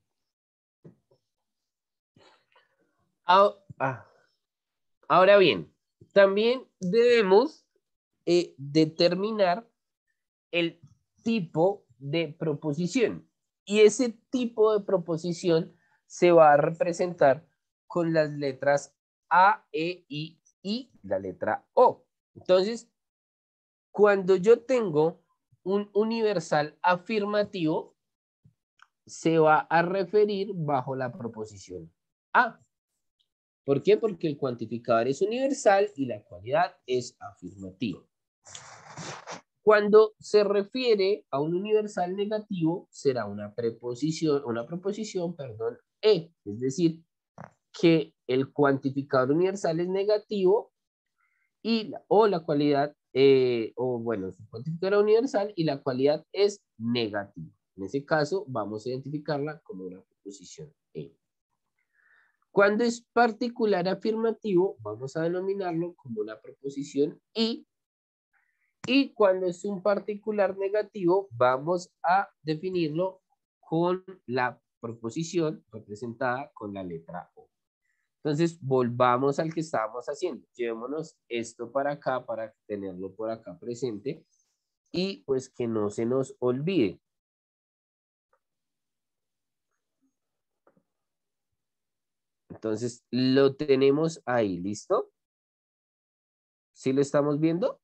Ahora bien, también debemos determinar el tipo de proposición. Y ese tipo de proposición se va a representar con las letras A, E, I y la letra O. Entonces, cuando yo tengo un universal afirmativo, se va a referir bajo la proposición A. ¿Por qué? Porque el cuantificador es universal y la cualidad es afirmativa. Cuando se refiere a un universal negativo, será una proposición, E. Es decir, que el cuantificador universal es negativo o la cualidad, su cuantificador universal y la cualidad es negativa. En ese caso, vamos a identificarla como una proposición E. Cuando es particular afirmativo, vamos a denominarlo como una proposición I. Y cuando es un particular negativo, vamos a definirlo con la proposición representada con la letra O. Entonces, volvamos al que estábamos haciendo. Llevémonos esto para acá para tenerlo por acá presente y pues que no se nos olvide. Entonces, lo tenemos ahí, ¿listo? ¿Sí lo estamos viendo?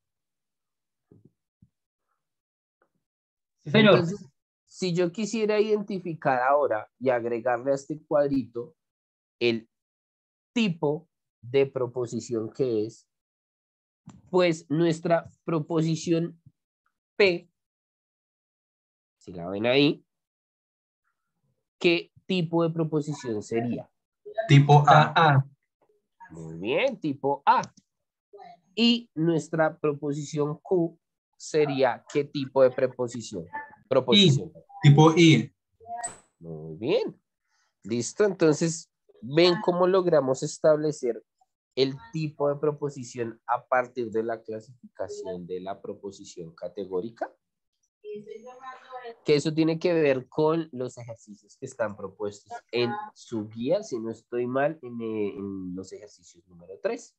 Sí, señor. Entonces, si yo quisiera identificar ahora y agregarle a este cuadrito el tipo de proposición que es, pues nuestra proposición P, si la ven ahí, ¿qué tipo de proposición sería? Tipo A. A. Muy bien, tipo A. Y nuestra proposición Q sería ¿qué tipo de proposición? Tipo I. Muy bien. Listo, entonces, ¿ven cómo logramos establecer el tipo de proposición a partir de la clasificación de la proposición categórica? Que eso tiene que ver con los ejercicios que están propuestos en su guía, si no estoy mal, en los ejercicios número 3.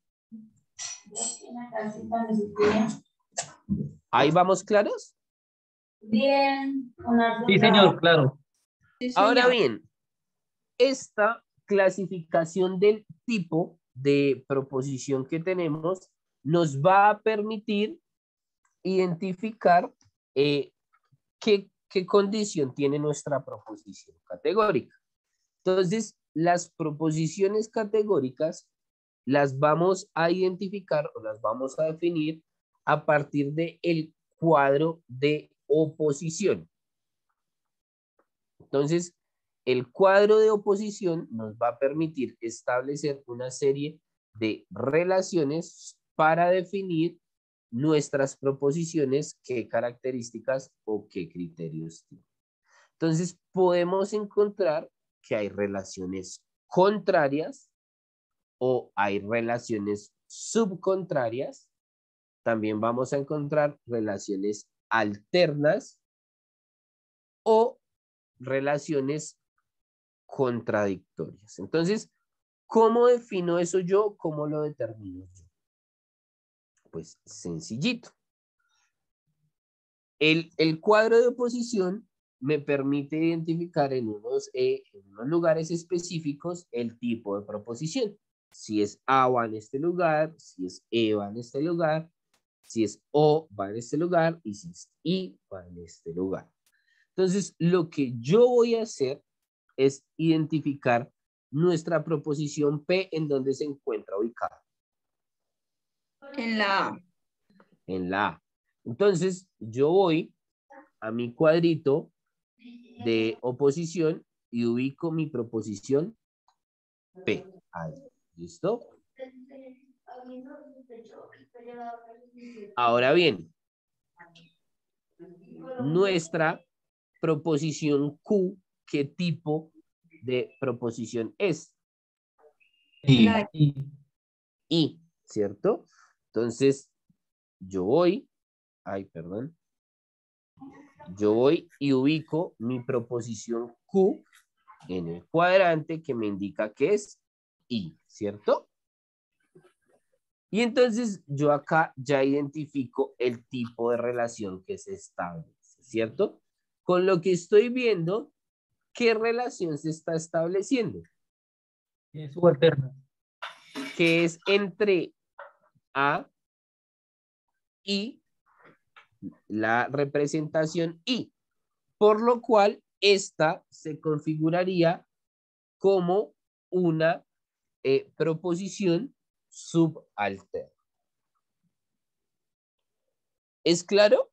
¿Ahí vamos claros? Bien. Sí, señor, claro. Sí, señor. Ahora bien, esta clasificación del tipo de proposición que tenemos nos va a permitir identificar qué condición tiene nuestra proposición categórica. Entonces, las proposiciones categóricas las vamos a identificar o las vamos a definir a partir del cuadro de oposición. Entonces, el cuadro de oposición nos va a permitir establecer una serie de relaciones para definir nuestras proposiciones, qué características o qué criterios tienen. Entonces, podemos encontrar que hay relaciones contrarias o hay relaciones subcontrarias. También vamos a encontrar relaciones alternas o relaciones contradictorias. Entonces, ¿cómo defino eso yo? ¿Cómo lo determino yo? Pues sencillito. El cuadro de oposición me permite identificar en unos lugares específicos el tipo de proposición. si es A va en este lugar, si es E va en este lugar, si es O va en este lugar y si es I va en este lugar. Entonces, lo que yo voy a hacer es identificar nuestra proposición P en donde se encuentra ubicada. En la A. En la A. Entonces, yo voy a mi cuadrito de oposición y ubico mi proposición P. Ahí. ¿Listo? Ahora bien, nuestra proposición Q, ¿qué tipo de proposición es? I, ¿cierto? Entonces, yo voy y ubico mi proposición Q en el cuadrante que me indica que es I, ¿cierto? Y entonces yo acá ya identifico el tipo de relación que se establece, ¿cierto? Con lo que estoy viendo, ¿qué relación se está estableciendo? Es subalterna. Que es entre A y la representación I, por lo cual esta se configuraría como una proposición subalterna. ¿Es claro?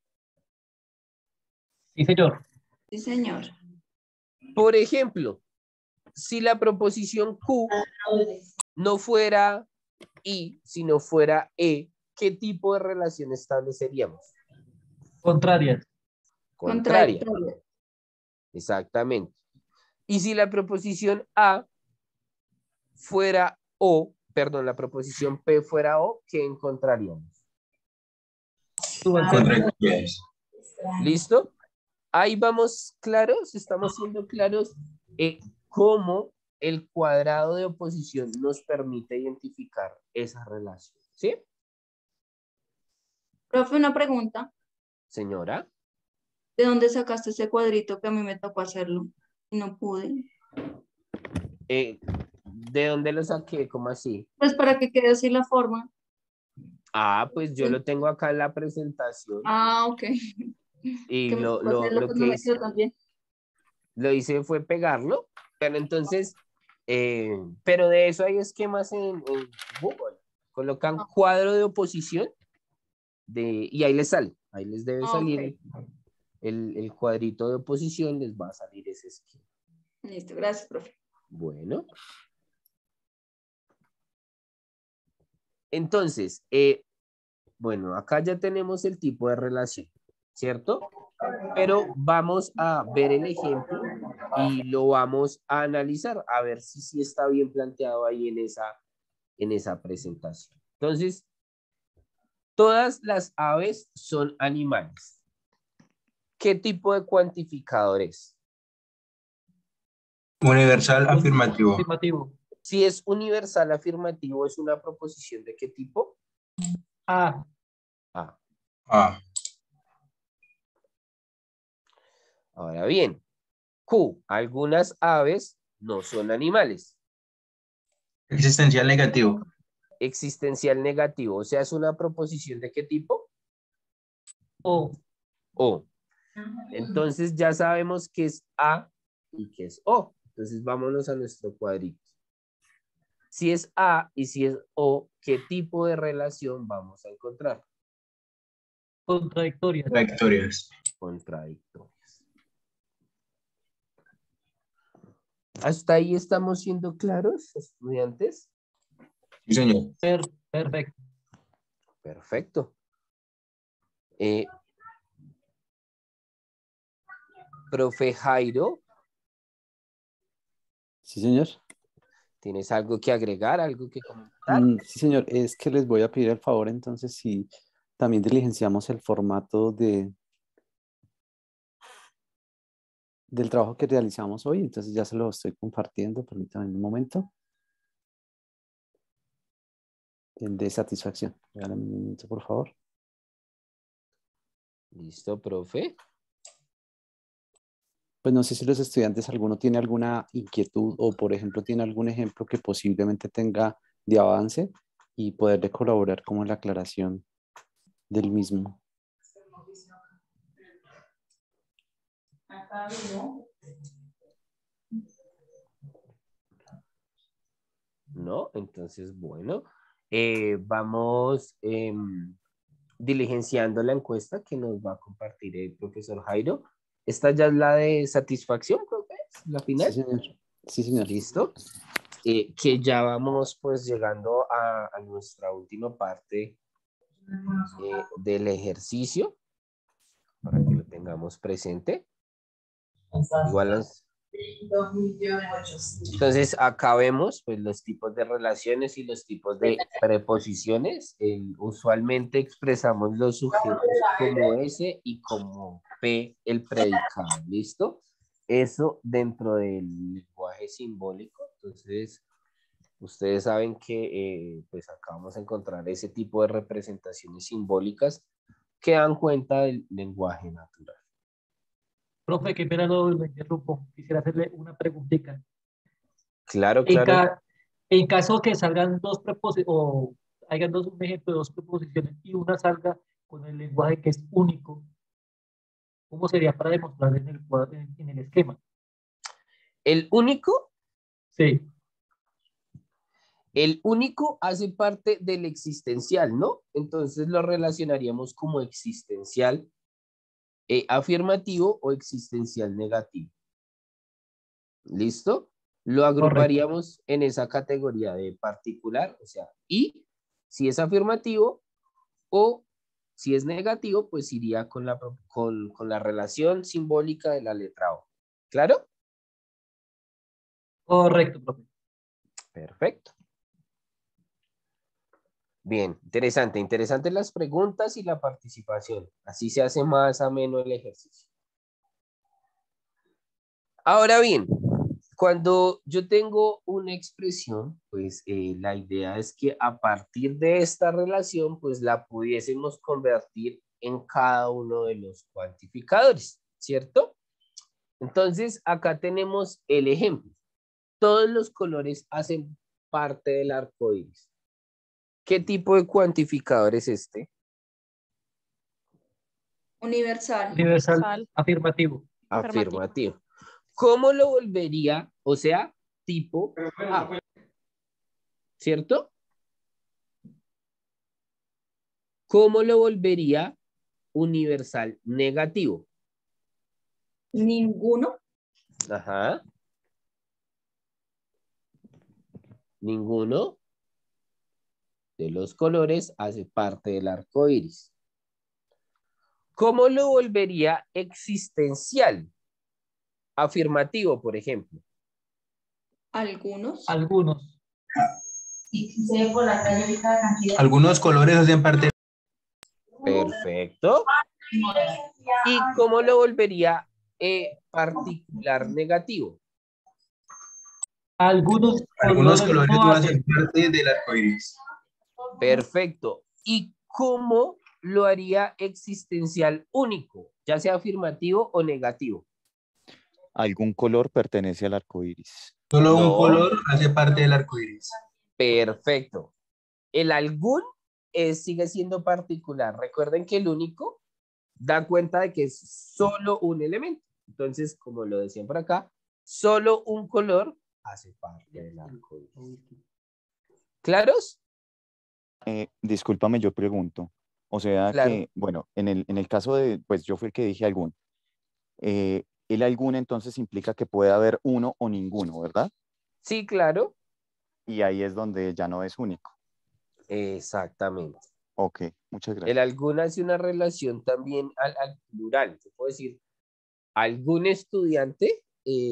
Sí, señor. Sí, señor. Por ejemplo, si la proposición Q no fuera I, sino fuera E, ¿qué tipo de relación estableceríamos? Contrarias. Contraria. Contradictorio. Exactamente. Y si la proposición A fuera O, perdón, la proposición P fuera O, ¿qué encontraríamos? Subalterna. ¿Listo? Ahí vamos claros, estamos siendo claros cómo el cuadrado de oposición nos permite identificar esa relación. ¿Sí? Profe, una pregunta. Señora. ¿De dónde sacaste ese cuadrito que a mí me tocó hacerlo? Y no pude. ¿De dónde lo saqué? ¿Cómo así? Pues para que quede así la forma. Ah, pues yo Sí. lo tengo acá en la presentación. Ah, ok. Y Que me tocó hacerlo, lo pues que no me hice, quedó tan bien. lo hice fue pegarlo, pero entonces, pero de eso hay esquemas en Google. Colocan cuadro de oposición y ahí les sale, ahí les debe salir Ok. el cuadrito de oposición, les va a salir ese esquema. Listo, gracias, profe. Bueno. Entonces, bueno, acá ya tenemos el tipo de relación, ¿cierto? Pero vamos a ver el ejemplo y lo vamos a analizar, a ver si está bien planteado ahí en esa presentación. Entonces, todas las aves son animales. ¿Qué tipo de cuantificador es? Universal afirmativo. Afirmativo. Si es universal afirmativo, ¿es una proposición de qué tipo? A. A. Ah, Ahora bien, Q, algunas aves no son animales. existencial negativo. Existencial negativo, o sea, ¿es una proposición de qué tipo? O. O. Entonces ya sabemos que es A y que es O. Entonces vámonos a nuestro cuadrito. Si es A y si es O, ¿qué tipo de relación vamos a encontrar? Contradictorias. Trayectorias. Contradictorias. ¿Hasta ahí estamos siendo claros, estudiantes? Sí, señor. Perfecto. Perfecto. Profe Jairo. Sí, señor. ¿Tienes algo que agregar, algo que comentar? Sí, señor. Es que les voy a pedir el favor entonces si también diligenciamos el formato del trabajo que realizamos hoy. Entonces ya se lo estoy compartiendo. Permítanme un momento. El de satisfacción. Regálame un momento, por favor. Listo, profe. Pues no sé si los estudiantes, alguno tiene alguna inquietud o, por ejemplo, tiene algún ejemplo que posiblemente tenga de avance y poderle colaborar como en la aclaración del mismo. ¿No? Entonces, bueno, vamos diligenciando la encuesta que nos va a compartir el profesor Jairo. Esta ya es la de satisfacción, profe, la final. Sí, señor. Sí, señor. Listo. Que ya vamos pues llegando a nuestra última parte del ejercicio, para que lo tengamos presente. Igual las... Entonces, acá vemos pues, los tipos de relaciones y los tipos de preposiciones. Usualmente expresamos los sujetos como S y como P el predicado. ¿Listo? Eso dentro del lenguaje simbólico. Entonces, ustedes saben que pues acá vamos a encontrar ese tipo de representaciones simbólicas que dan cuenta del lenguaje natural. Profe, qué pena lo interrumpo. Quisiera hacerle una preguntita. Claro, En, claro. en caso que salgan dos preposiciones, o hayan un ejemplo de dos preposiciones y una salga con el lenguaje que es único, ¿cómo sería para demostrar en el cuadro, en el esquema? ¿El único? Sí. El único hace parte del existencial, ¿no? Entonces lo relacionaríamos como existencial afirmativo o existencial negativo. ¿Listo? Lo agruparíamos en esa categoría de particular, o sea, y si es afirmativo o si es negativo, pues iría con la relación simbólica de la letra O. ¿Claro? Correcto, profe. Perfecto. Bien, interesante las preguntas y la participación. Así se hace más ameno el ejercicio. Ahora bien, cuando yo tengo una expresión, pues la idea es que a partir de esta relación, pues la pudiésemos convertir en cada uno de los cuantificadores, ¿cierto? Entonces, acá tenemos el ejemplo. Todos los colores hacen parte del arco iris. ¿Qué tipo de cuantificador es este? Universal. Universal. Afirmativo. Afirmativo. ¿Cómo lo volvería? O sea, tipo A. ¿Cierto? ¿Cómo lo volvería universal negativo? Ninguno. Ajá. Ninguno de los colores hace parte del arco iris. ¿Cómo lo volvería existencial? Afirmativo, por ejemplo. Algunos. Algunos. Algunos colores hacen parte. Perfecto. ¿Y cómo lo volvería particular negativo? Algunos colores no hacen parte del arco iris. Perfecto. ¿Y cómo lo haría existencial único, ya sea afirmativo o negativo? Algún color pertenece al arco iris. Solo un color hace parte del arco iris. Perfecto. El algún sigue siendo particular. Recuerden que el único da cuenta de que es solo un elemento. Entonces, como lo decían por acá, solo un color hace parte del arco iris. ¿Claros? Discúlpame, yo pregunto. O sea Claro. que, bueno, en el caso de, pues yo fui el que dije algún. El algún entonces implica que puede haber uno o ninguno, ¿verdad? Sí, claro. Y ahí es donde ya no es único. Exactamente. Ok, muchas gracias. El algún hace una relación también al plural. Se puede decir, algún estudiante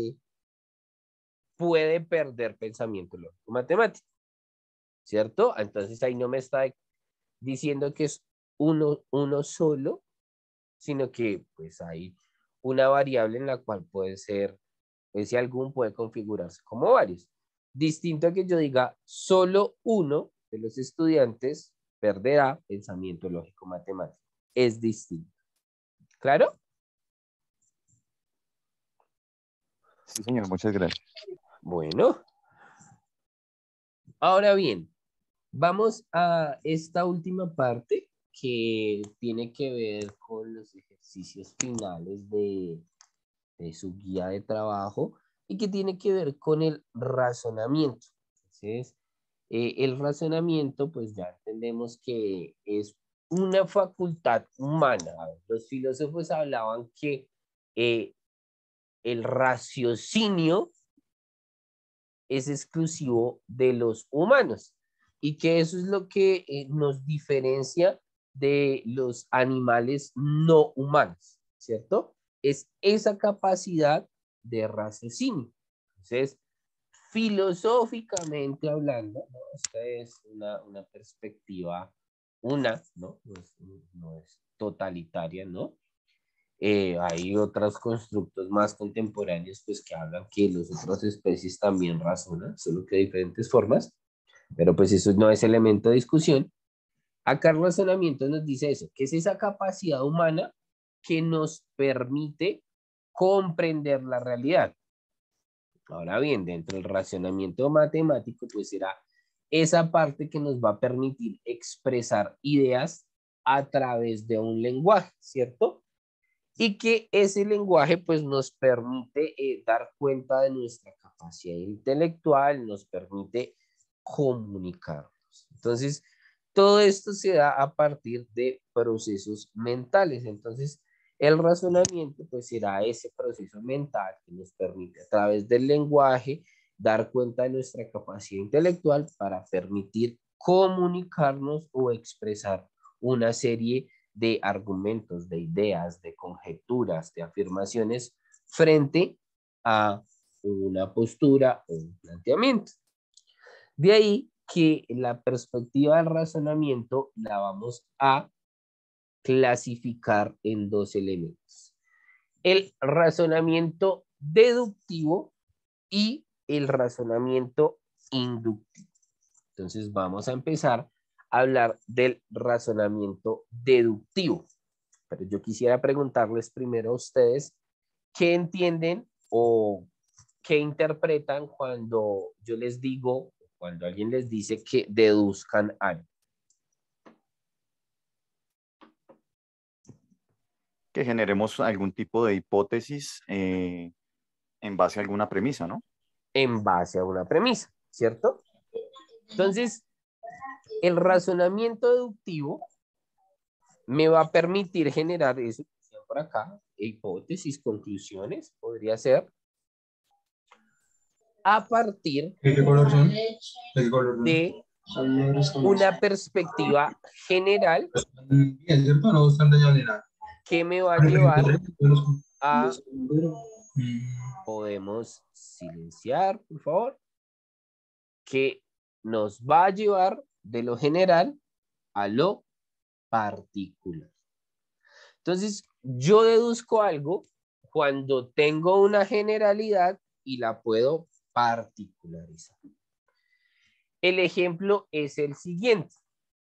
puede perder pensamiento lógico matemático, ¿cierto? Entonces ahí no me está diciendo que es uno solo, sino que pues hay una variable en la cual puede ser, ese algún puede configurarse como varios. Distinto a que yo diga solo uno de los estudiantes perderá pensamiento lógico matemático. Es distinto. ¿Claro? Sí, señor, muchas gracias. Bueno. Ahora bien, Vamos a esta última parte que tiene que ver con los ejercicios finales de su guía de trabajo y que tiene que ver con el razonamiento. Entonces, el razonamiento, pues ya entendemos que es una facultad humana. Los filósofos hablaban que el raciocinio es exclusivo de los humanos y que eso es lo que nos diferencia de los animales no humanos, ¿cierto? Es esa capacidad de raciocinio. Entonces, filosóficamente hablando, ¿no? Esta es una perspectiva, ¿no? No es totalitaria, ¿no? Hay otros constructos más contemporáneos pues que hablan que las otras especies también razonan, solo que de diferentes formas, pero pues eso no es elemento de discusión. Acá el razonamiento nos dice eso, que es esa capacidad humana que nos permite comprender la realidad. Ahora bien, dentro del razonamiento matemático, pues será esa parte que nos va a permitir expresar ideas a través de un lenguaje, ¿cierto? Y que ese lenguaje pues nos permite dar cuenta de nuestra capacidad intelectual, nos permite comunicarnos. Entonces, todo esto se da a partir de procesos mentales. Entonces, el razonamiento pues será ese proceso mental que nos permite a través del lenguaje dar cuenta de nuestra capacidad intelectual para permitir comunicarnos o expresar una serie de argumentos, de ideas, de conjeturas, de afirmaciones frente a una postura o un planteamiento. De ahí que la perspectiva del razonamiento la vamos a clasificar en dos elementos. El razonamiento deductivo y el razonamiento inductivo. Entonces vamos a empezar a hablar del razonamiento deductivo. Pero yo quisiera preguntarles primero a ustedes qué entienden o qué interpretan cuando yo les digo, cuando alguien les dice que deduzcan algo. Que generemos algún tipo de hipótesis en base a alguna premisa, ¿no? En base a una premisa, ¿cierto? Entonces, el razonamiento deductivo me va a permitir generar eso por acá, hipótesis, conclusiones, podría ser, a partir ¿Qué color son? ¿Qué color son? de una perspectiva general Bien, ¿cierto? No están dañados ni nada. que me va a llevar a... Podemos silenciar, por favor. Que nos va a llevar de lo general a lo particular. Entonces, yo deduzco algo cuando tengo una generalidad y la puedo particularizar. El ejemplo es el siguiente.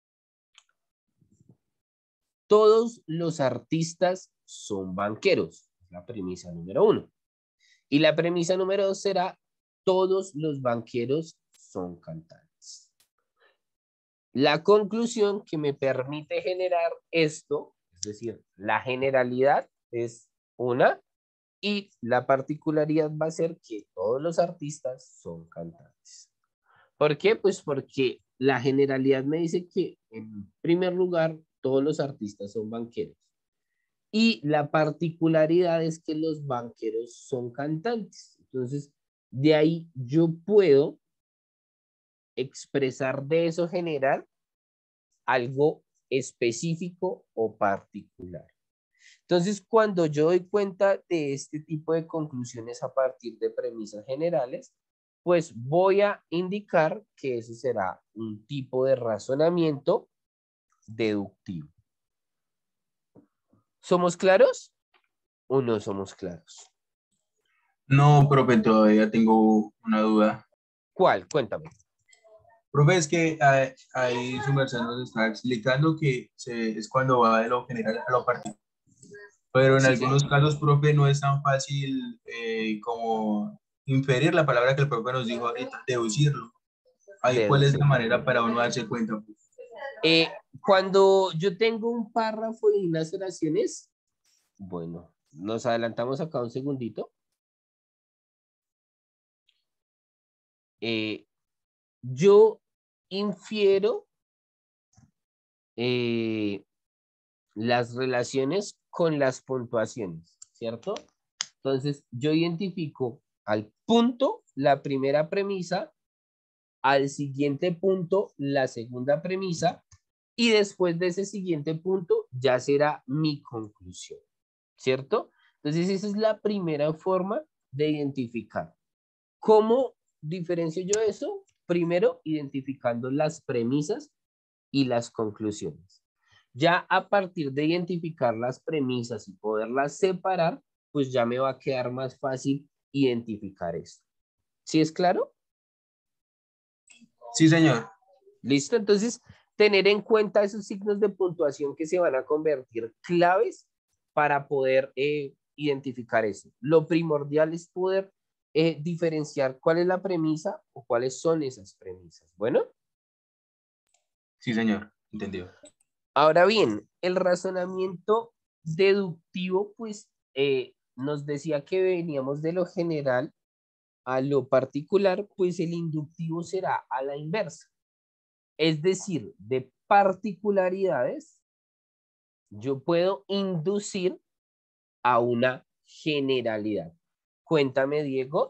Todos los artistas son banqueros. Es la premisa número 1. Y la premisa número 2 será: todos los banqueros son cantantes. La conclusión que me permite generar esto, es decir, la generalidad es una y la particularidad va a ser que todos los artistas son cantantes. ¿Por qué? Pues porque la generalidad me dice que en primer lugar todos los artistas son banqueros. Y la particularidad es que los banqueros son cantantes. Entonces, de ahí yo puedo expresar de eso general algo específico o particular. Entonces, cuando yo doy cuenta de este tipo de conclusiones a partir de premisas generales, pues voy a indicar que eso será un tipo de razonamiento deductivo. ¿Somos claros o no somos claros? No, profe, todavía tengo una duda. ¿Cuál? Cuéntame. Profe, es que ahí su merced nos está explicando que es cuando va de lo general a lo particular. Pero en algunos casos, profe, no es tan fácil como inferir la palabra que el profe nos dijo ahorita, deducirlo. Ahí, ¿cuál es la manera para uno darse cuenta? Cuando yo tengo un párrafo y unas oraciones, bueno, nos adelantamos acá un segundito. Yo infiero las relaciones con las puntuaciones, ¿cierto? Entonces, yo identifico al punto la primera premisa, al siguiente punto la segunda premisa, y después de ese siguiente punto ya será mi conclusión, ¿cierto? Entonces, esa es la primera forma de identificar. ¿Cómo diferencio yo eso? Primero, identificando las premisas y las conclusiones. Ya a partir de identificar las premisas y poderlas separar, pues ya me va a quedar más fácil identificar esto. ¿Sí es claro? Sí, señor. Listo, entonces tener en cuenta esos signos de puntuación que se van a convertir claves para poder identificar eso. Lo primordial es poder diferenciar cuál es la premisa o cuáles son esas premisas. Bueno. Sí, señor. Entendido. Ahora bien, el razonamiento deductivo, pues nos decía que veníamos de lo general a lo particular, pues el inductivo será a la inversa. Es decir, de particularidades, yo puedo inducir a una generalidad. Cuéntame, Diego.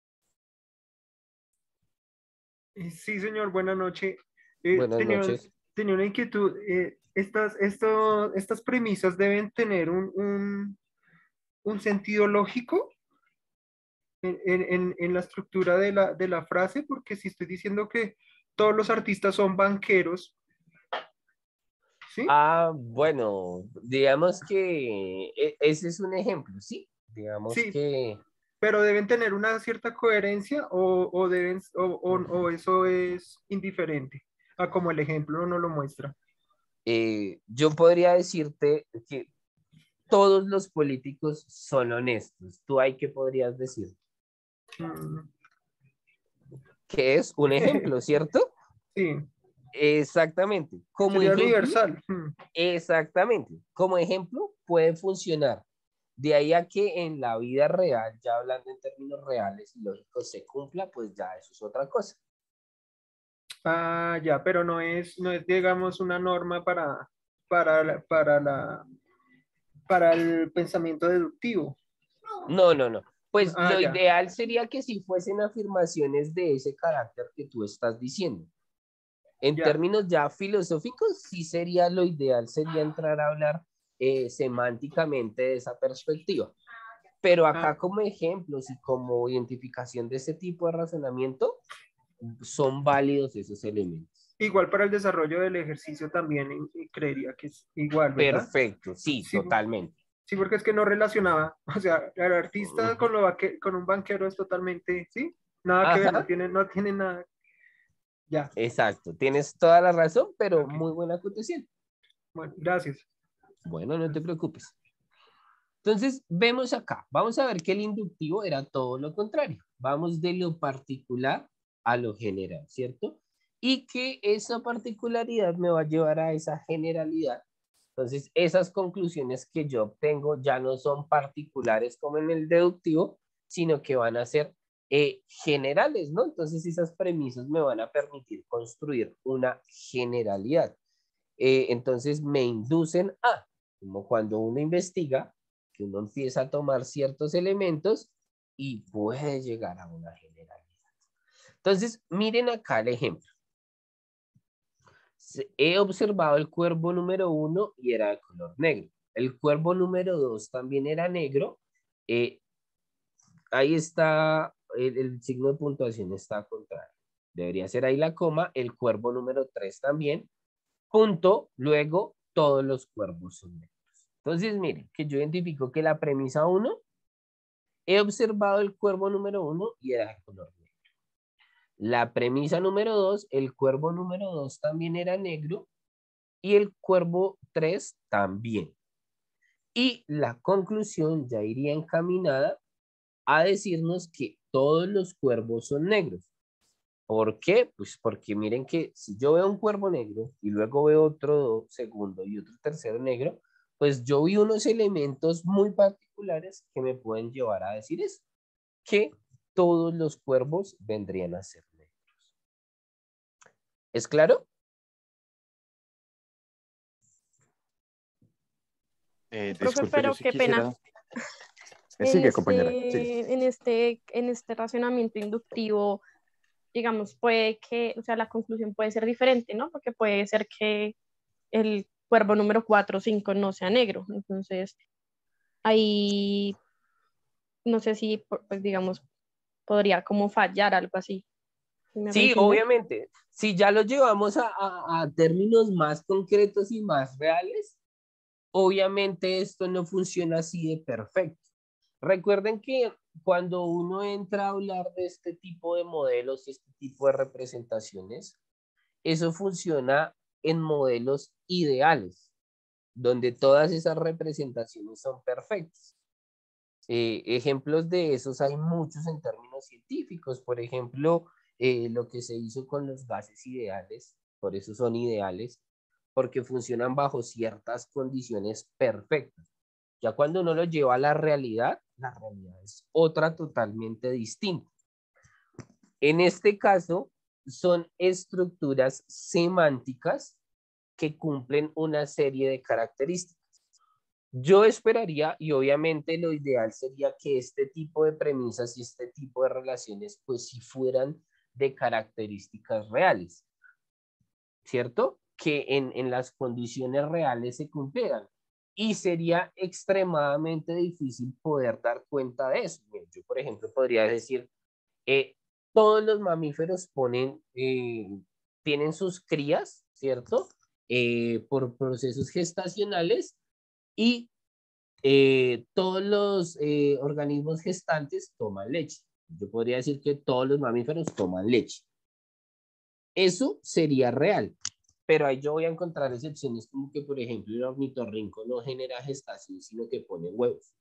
Sí, señor, buenas noches. Buenas noches. Tenía una inquietud. Estas premisas deben tener un sentido lógico en la estructura de la frase, porque si estoy diciendo que todos los artistas son banqueros, ¿sí? Ah, bueno, digamos que ese es un ejemplo, ¿sí? Digamos Sí, que... pero deben tener una cierta coherencia o eso es indiferente a como el ejemplo no lo muestra. Yo podría decirte que todos los políticos son honestos. ¿Tú ahí qué podrías decir? Que es un ejemplo, ¿cierto? Sí. Exactamente. Como sería ejemplo, universal. Exactamente. Como ejemplo, puede funcionar. De ahí a que en la vida real, ya hablando en términos reales y lógicos, se cumpla, pues ya eso es otra cosa. Ah, ya, pero no es, digamos, una norma para el pensamiento deductivo. No, no, no. Pues lo Ya. ideal sería que si fuesen afirmaciones de ese carácter que tú estás diciendo. En términos ya filosóficos, sí sería lo ideal, sería entrar a hablar semánticamente de esa perspectiva. Pero acá como ejemplos y como identificación de ese tipo de razonamiento, son válidos esos elementos. Igual para el desarrollo del ejercicio también creería que es igual, ¿verdad? Perfecto, sí, totalmente. Sí, porque es que no relacionaba, o sea, el artista con un banquero es totalmente, ¿sí? Nada que ver, no tiene nada. Ya. Exacto, tienes toda la razón, pero muy buena acotación. Bueno, gracias. Bueno, no te preocupes. Entonces, vemos acá, vamos a ver que el inductivo era todo lo contrario. Vamos de lo particular a lo general, ¿cierto? Y que esa particularidad me va a llevar a esa generalidad. Entonces, esas conclusiones que yo obtengo ya no son particulares como en el deductivo, sino que van a ser generales, ¿no? Entonces, esas premisas me van a permitir construir una generalidad. Entonces, me inducen a, como cuando uno investiga, que uno empieza a tomar ciertos elementos y puede llegar a una generalidad. Entonces, miren acá el ejemplo. He observado el cuervo número 1 y era de color negro. El cuervo número 2 también era negro. Ahí está, el signo de puntuación está contrario. Debería ser ahí la coma. El cuervo número 3 también. Punto, luego todos los cuervos son negros. Entonces, miren, que yo identifico que la premisa 1, he observado el cuervo número 1 y era de color negro. La premisa número 2, el cuervo número 2 también era negro y el cuervo 3 también. Y la conclusión ya iría encaminada a decirnos que todos los cuervos son negros. ¿Por qué? Pues porque miren que si yo veo un cuervo negro y luego veo otro segundo y otro tercero negro, pues yo vi unos elementos muy particulares que me pueden llevar a decir eso, que todos los cuervos vendrían a ser negros. ¿Es claro? Profe, Disculpe, pero yo sí qué pena. quisiera. Sigue, compañera. Sigue. En este racionamiento inductivo, digamos, puede que, o sea, la conclusión puede ser diferente, ¿no? Porque puede ser que el cuervo número 4 o 5 no sea negro. Entonces, ahí, no sé si, pues, digamos, podría como fallar algo así. ¿Sí me hago Sí, entender? obviamente. Si ya lo llevamos a términos más concretos y más reales, obviamente esto no funciona así de perfecto. Recuerden que cuando uno entra a hablar de este tipo de modelos y este tipo de representaciones, eso funciona en modelos ideales, donde todas esas representaciones son perfectas. Ejemplos de esos hay muchos en términos científicos. Por ejemplo, lo que se hizo con los gases ideales, por eso son ideales, porque funcionan bajo ciertas condiciones perfectas. Ya cuando uno lo lleva a la realidad es otra totalmente distinta. En este caso, son estructuras semánticas que cumplen una serie de características. Yo esperaría, y obviamente lo ideal sería que este tipo de premisas y este tipo de relaciones, pues si fueran de características reales, ¿cierto? Que en las condiciones reales se cumplieran. Y sería extremadamente difícil poder dar cuenta de eso. Yo, por ejemplo, podría decir, todos los mamíferos tienen sus crías, ¿cierto? Por procesos gestacionales y todos los organismos gestantes toman leche. Yo podría decir que todos los mamíferos toman leche. Eso sería real, pero ahí yo voy a encontrar excepciones como que, por ejemplo, el ornitorrinco no genera gestación, sino que pone huevos.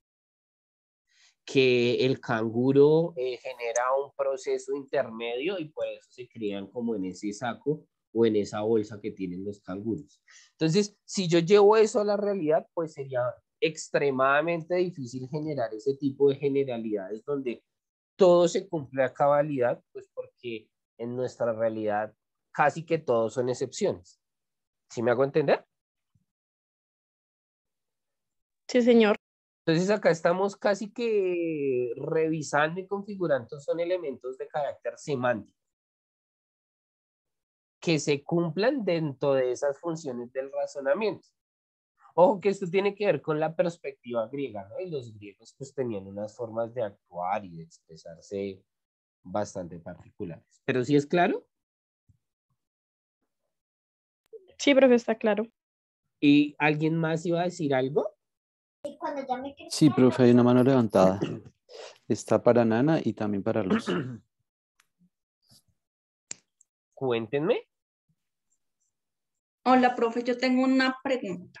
Que el canguro genera un proceso intermedio y por eso se crían como en ese saco o en esa bolsa que tienen los canguros. Entonces, si yo llevo eso a la realidad, pues sería extremadamente difícil generar ese tipo de generalidades donde todo se cumple a cabalidad, pues porque en nuestra realidad casi que todos son excepciones. ¿Sí me hago entender? Sí, señor. Entonces acá estamos casi que revisando y configurando, son elementos de carácter semántico que se cumplan dentro de esas funciones del razonamiento. Ojo que esto tiene que ver con la perspectiva griega, ¿no? Y los griegos pues tenían unas formas de actuar y de expresarse bastante particulares. ¿Pero sí es claro? Sí, profe, está claro. ¿Y alguien más iba a decir algo? Sí, profe, hay una mano levantada. Está para Nana y también para Luz. Cuéntenme. Hola, profe, yo tengo una pregunta.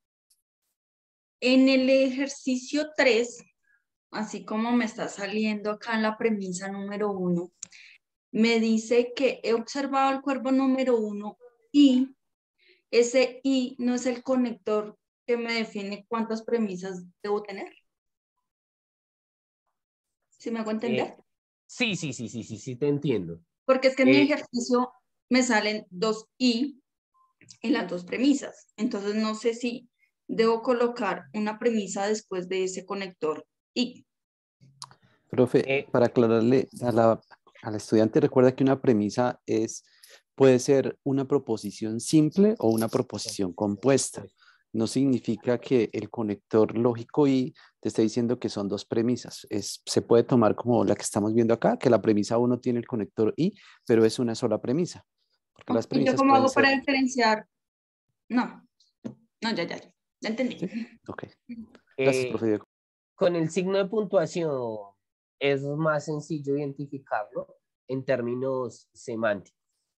En el ejercicio 3, así como me está saliendo acá en la premisa número 1, me dice que he observado el cuervo número 1 y ese I no es el conector que me define cuántas premisas debo tener. ¿Sí me hago entender? Sí, te entiendo. Porque es que en mi ejercicio me salen 2 I en las 2 premisas. Entonces no sé si debo colocar una premisa después de ese conector I. Profe, para aclararle al estudiante, recuerda que una premisa puede ser una proposición simple o una proposición compuesta. No significa que el conector lógico y te esté diciendo que son 2 premisas. Se puede tomar como la que estamos viendo acá, que la premisa 1 tiene el conector y, pero es una sola premisa. Porque las ¿Y yo premisas cómo pueden hago para ser... diferenciar? No, ya entendí. ¿Sí? Ok. Gracias, profe Diego. Con el signo de puntuación es más sencillo identificarlo en términos semánticos.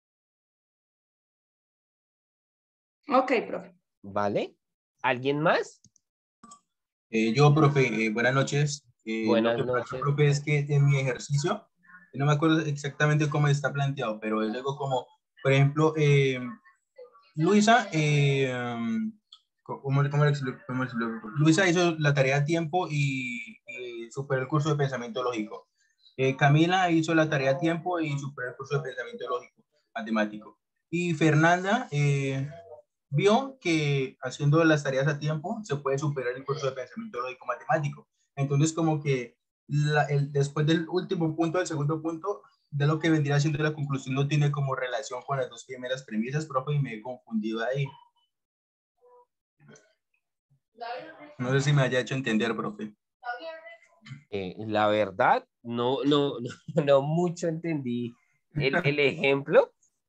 Ok, profe. ¿Vale? ¿Alguien más? Yo, profe, buenas noches. Buenas Lo que pasa, noches. profe, es que en mi ejercicio no me acuerdo exactamente cómo está planteado, pero es algo como, por ejemplo, Luisa, Luisa hizo la tarea a tiempo y superó el curso de pensamiento lógico. Camila hizo la tarea a tiempo y superó el curso de pensamiento lógico, matemático. Y Fernanda vio que haciendo las tareas a tiempo se puede superar el curso de pensamiento lógico, matemático. Entonces, como que después del último punto, del segundo punto, de lo que vendría siendo la conclusión no tiene como relación con las dos primeras premisas, profe, y me he confundido ahí. No sé si me haya hecho entender, profe. La verdad, no mucho entendí el ejemplo.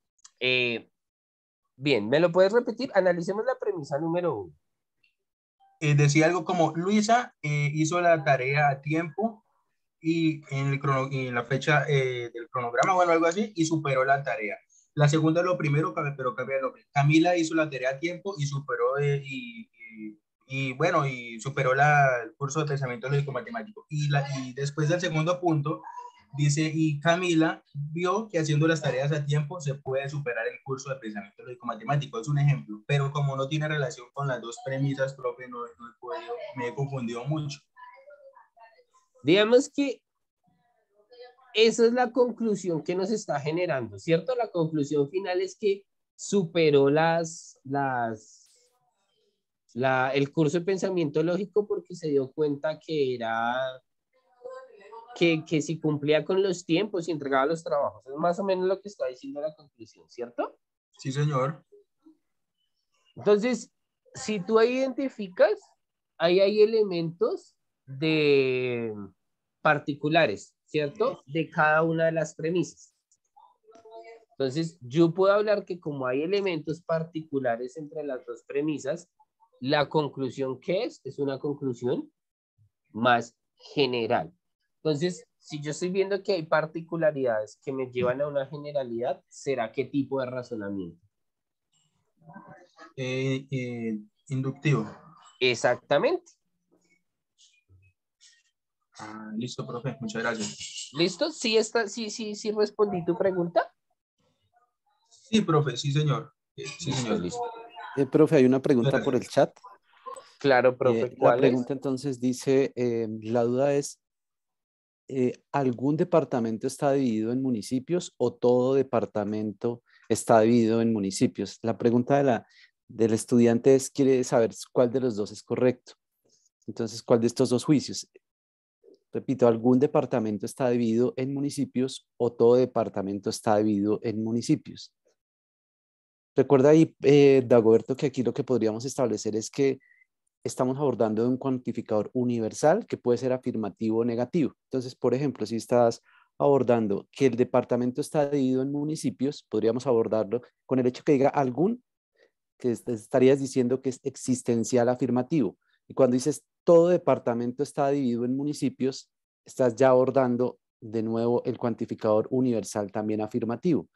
Bien, ¿me lo puedes repetir? Analicemos la premisa número 1. Decía algo como, Luisa hizo la tarea a tiempo y en la fecha del cronograma, bueno, algo así, y superó la tarea. La segunda es lo primero, pero cambia el nombre. Camila hizo la tarea a tiempo y superó, y superó el curso de pensamiento lógico matemático. Y después del segundo punto, dice, y Camila vio que haciendo las tareas a tiempo se puede superar el curso de pensamiento lógico matemático. Es un ejemplo, pero como no tiene relación con las dos premisas, profe, no he podido, me he confundido mucho. Digamos que esa es la conclusión que nos está generando, ¿cierto? La conclusión final es que superó el curso de pensamiento lógico porque se dio cuenta que que si cumplía con los tiempos y entregaba los trabajos. Es más o menos lo que está diciendo la conclusión, ¿cierto? Sí, señor. Entonces, si tú identificas, ahí hay elementos particulares, ¿cierto? De cada una de las premisas. Entonces, yo puedo hablar que como hay elementos particulares entre las dos premisas, la conclusión que es una conclusión más general. Entonces, si yo estoy viendo que hay particularidades que me llevan a una generalidad, ¿será qué tipo de razonamiento? Inductivo. Exactamente. Listo, profe, muchas gracias. ¿Listo? ¿Sí respondí tu pregunta? Sí, profe, sí, señor. Sí, señor. Listo. Profe, hay una pregunta por el chat. Claro, profe, La ¿cuál pregunta es? entonces dice, la duda es, ¿algún departamento está dividido en municipios o todo departamento está dividido en municipios? La pregunta del estudiante quiere saber cuál de los dos es correcto. Entonces, ¿cuál de estos dos juicios? Repito, ¿algún departamento está dividido en municipios o todo departamento está dividido en municipios? Recuerda ahí, Dagoberto, que aquí lo que podríamos establecer es que estamos abordando un cuantificador universal que puede ser afirmativo o negativo. Entonces, por ejemplo, si estás abordando que el departamento está dividido en municipios, podríamos abordarlo con el hecho que diga algún, que estarías diciendo que es existencial afirmativo. Y cuando dices todo departamento está dividido en municipios, estás ya abordando de nuevo el cuantificador universal también afirmativo.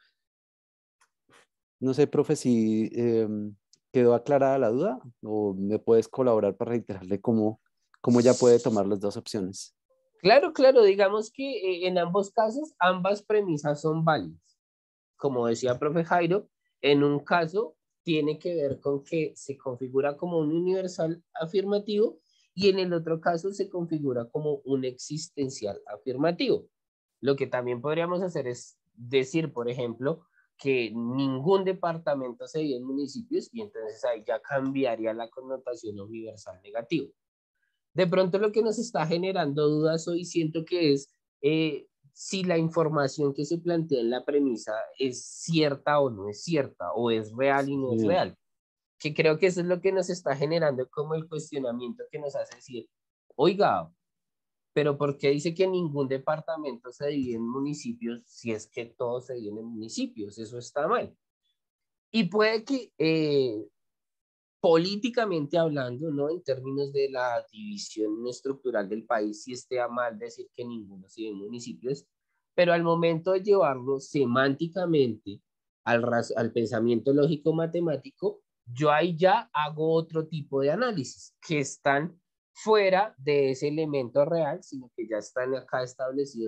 No sé, profe, si quedó aclarada la duda o me puedes colaborar para reiterarle cómo ya puede tomar las dos opciones. Claro, digamos que en ambos casos, ambas premisas son válidas. Como decía profe Jairo, en un caso tiene que ver con que se configura como un universal afirmativo y en el otro caso se configura como un existencial afirmativo. Lo que también podríamos hacer es decir, por ejemplo, que ningún departamento se divide en municipios y entonces ahí ya cambiaría la connotación universal negativo. De pronto lo que nos está generando dudas hoy siento que es si la información que se plantea en la premisa es cierta o no es cierta, o es real y no es real. Que creo que eso es lo que nos está generando como el cuestionamiento que nos hace decir, oiga, pero ¿por qué dice que ningún departamento se divide en municipios si es que todos se dividen en municipios? Eso está mal. Y puede que políticamente hablando, ¿no? En términos de la división estructural del país, sí esté mal decir que ninguno se divide en municipios, pero al momento de llevarlo semánticamente al pensamiento lógico-matemático, yo ahí ya hago otro tipo de análisis que están fuera de ese elemento real, sino que ya están acá establecidos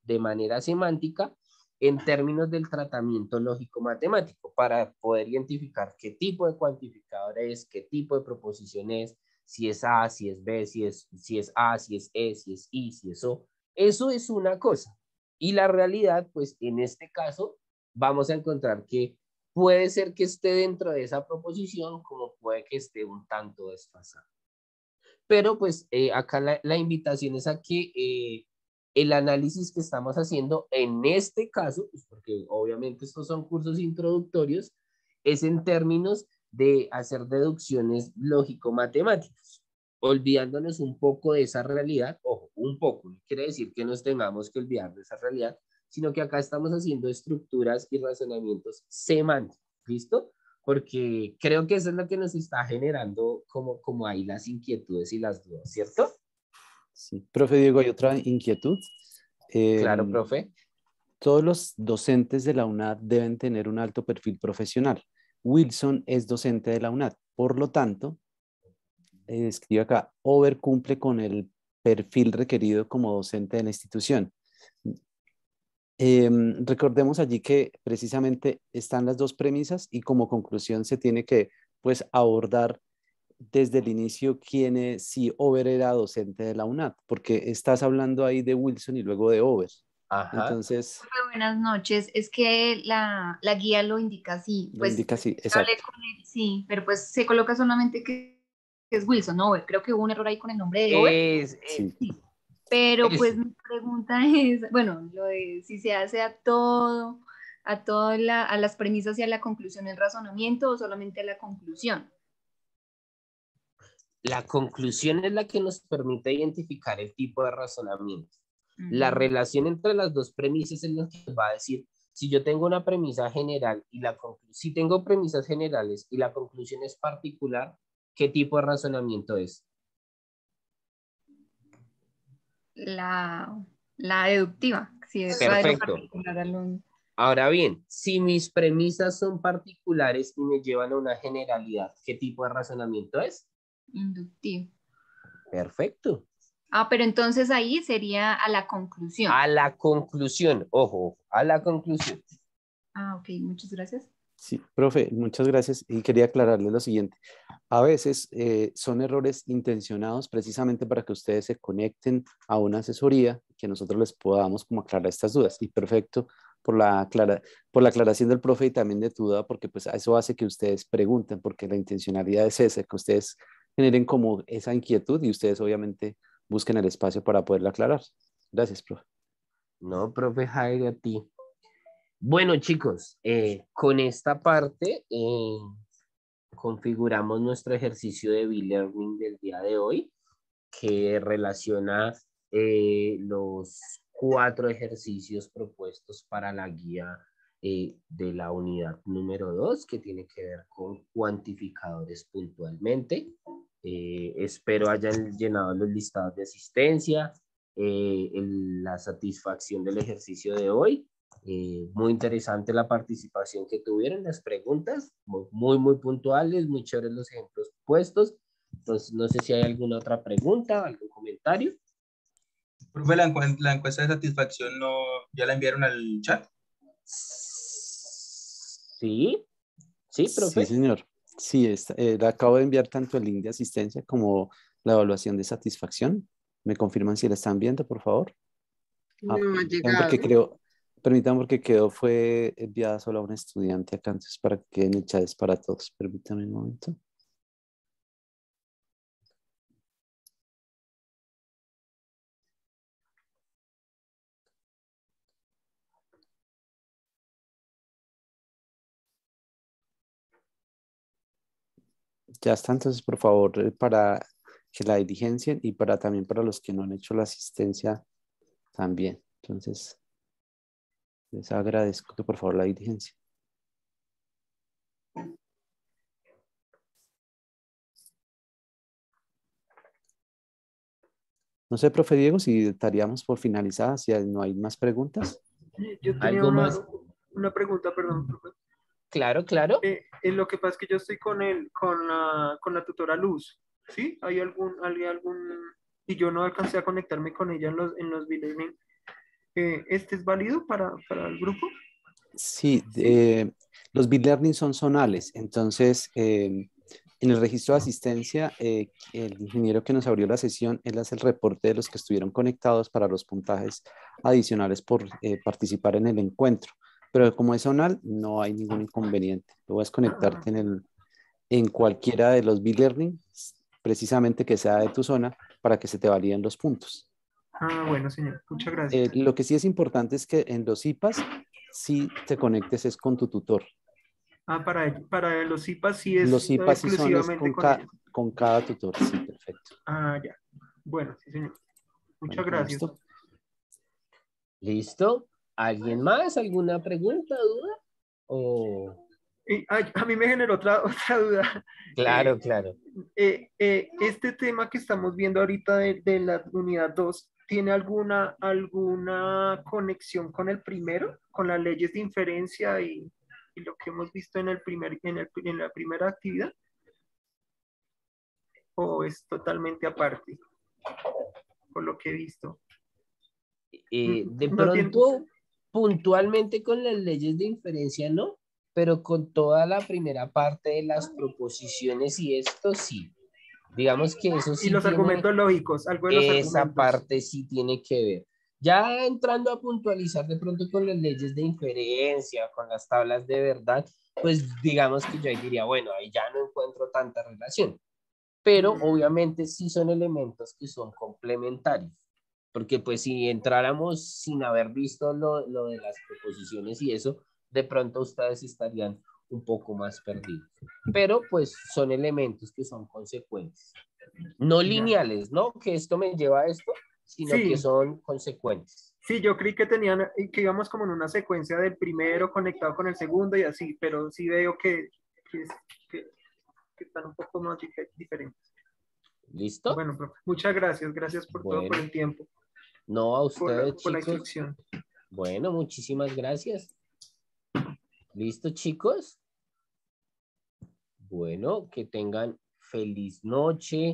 de manera semántica en términos del tratamiento lógico-matemático para poder identificar qué tipo de cuantificador es, qué tipo de proposición es, si es A, si es B, si es A, si es E, si es I, si es O. Eso es una cosa. Y la realidad, pues en este caso, vamos a encontrar que puede ser que esté dentro de esa proposición, como puede que esté un tanto desfasado. Pero pues acá la invitación es a que el análisis que estamos haciendo en este caso, pues porque obviamente estos son cursos introductorios, es en términos de hacer deducciones lógico-matemáticas, olvidándonos un poco de esa realidad, ojo, un poco, no quiere decir que nos tengamos que olvidar de esa realidad, sino que acá estamos haciendo estructuras y razonamientos semánticos, ¿listo? Porque creo que eso es lo que nos está generando como ahí las inquietudes y las dudas, ¿cierto? Sí. Profe Diego, hay otra inquietud. Claro, profe. Todos los docentes de la UNAD deben tener un alto perfil profesional. Wilson es docente de la UNAD, por lo tanto, escribe acá, Over cumple con el perfil requerido como docente de la institución. Recordemos allí que precisamente están las dos premisas y como conclusión se tiene que pues abordar desde el inicio quién es, si Over era docente de la UNAD, porque estás hablando ahí de Wilson y luego de Over. Ajá. Entonces, buenas noches, es que la guía lo indica así, lo pues indica así, hablé exacto. con él, sí, pero pues se coloca solamente que es Wilson, no Over, creo que hubo un error ahí con el nombre de Over. Sí. Sí. Pero Es- pues mi pregunta es, bueno, lo de si se hace a todo, a las premisas y a la conclusión el razonamiento o solamente a la conclusión. La conclusión es la que nos permite identificar el tipo de razonamiento. La relación entre las dos premisas es lo que nos va a decir si yo tengo una premisa general y si tengo premisas generales y la conclusión es particular, ¿qué tipo de razonamiento es? La deductiva, si va de lo Perfecto. particular a lo Ahora bien, si mis premisas son particulares y me llevan a una generalidad, ¿qué tipo de razonamiento es? inductivo. Perfecto. Ah, pero entonces ahí sería a la conclusión. A la conclusión, ojo, a la conclusión. Ah, ok, muchas gracias. Sí, profe, muchas gracias. Y quería aclararle lo siguiente. A veces son errores intencionados precisamente para que ustedes se conecten a una asesoría, que nosotros les podamos como aclarar estas dudas. Y perfecto por la aclaración del profe y también de tu duda, porque pues eso hace que ustedes pregunten, porque la intencionalidad es esa, que ustedes generen como esa inquietud y ustedes obviamente busquen el espacio para poderla aclarar. Gracias, profe. No, profe Jairo, a ti. Bueno, chicos, con esta parte configuramos nuestro ejercicio de e-learning del día de hoy, que relaciona los 4 ejercicios propuestos para la guía de la unidad número 2, que tiene que ver con cuantificadores puntualmente. Espero hayan llenado los listados de asistencia, la satisfacción del ejercicio de hoy. Muy interesante la participación que tuvieron, las preguntas, muy puntuales, muy chéveres los ejemplos puestos. Entonces, no sé si hay alguna otra pregunta, algún comentario. Profe, la encuesta de satisfacción ya la enviaron al chat. Sí, profe. Sí, señor. Sí, le acabo de enviar tanto el link de asistencia como la evaluación de satisfacción. ¿Me confirman si la están viendo, por favor? No ha llegado. Permítanme porque fue enviada solo a un estudiante acá, entonces para que queden el chat es para todos. Permítanme un momento. Ya está, entonces por favor, para que la diligencien y también para los que no han hecho la asistencia también. Entonces, les agradezco que por favor la diligencia. No sé, profe Diego, si estaríamos por finalizar, si no hay más preguntas. Yo tenía ¿Algo más? una pregunta, perdón, profe. Claro. Lo que pasa es que yo estoy con la tutora Luz, ¿sí? Hay algún, y yo no alcancé a conectarme con ella en los e-learning. ¿Este es válido para el grupo? Sí, los B-Learning son zonales, entonces en el registro de asistencia, el ingeniero que nos abrió la sesión, él hace el reporte de los que estuvieron conectados para los puntajes adicionales por participar en el encuentro, pero como es zonal, no hay ningún inconveniente. Tú puedes conectarte en cualquiera de los B-Learning, precisamente que sea de tu zona, para que se te validen los puntos. Bueno, señor, muchas gracias. Lo que sí es importante es que en los IPAs, si te conectes es con tu tutor. Para los IPAs sí es los IPAs sí son exclusivamente con cada tutor, sí, perfecto. Ya. Bueno, sí, señor. Muchas gracias. ¿Listo? ¿Alguien más? ¿Alguna pregunta, duda? ¿O... A mí me generó otra duda. Claro, claro. Este tema que estamos viendo ahorita de la unidad 2, ¿tiene alguna conexión con el primero, con las leyes de inferencia y lo que hemos visto en la primera actividad? ¿O es totalmente aparte, por lo que he visto? De pronto, puntualmente con las leyes de inferencia no, pero con toda la primera parte de las proposiciones y esto sí. Digamos que eso sí. Y los argumentos lógicos, algo de los argumentos. Esa parte sí tiene que ver. Ya entrando a puntualizar de pronto con las leyes de inferencia, con las tablas de verdad, pues digamos que yo ahí diría, bueno, ahí ya no encuentro tanta relación. Pero obviamente sí son elementos que son complementarios. Porque pues si entráramos sin haber visto lo de las proposiciones y eso, de pronto ustedes estarían un poco más perdidos. Pero pues son elementos que son consecuentes. No lineales, ¿no? Que esto me lleva a esto, sino que son consecuentes. Sí, yo creí que íbamos como en una secuencia del primero conectado con el segundo y así, pero sí veo que están un poco más diferentes. ¿Listo? Bueno, profe, muchas gracias. Gracias por todo, por el tiempo. No, a ustedes, por la chicos. instrucción. Bueno, muchísimas gracias. ¿Listo, chicos? Bueno, que tengan feliz noche.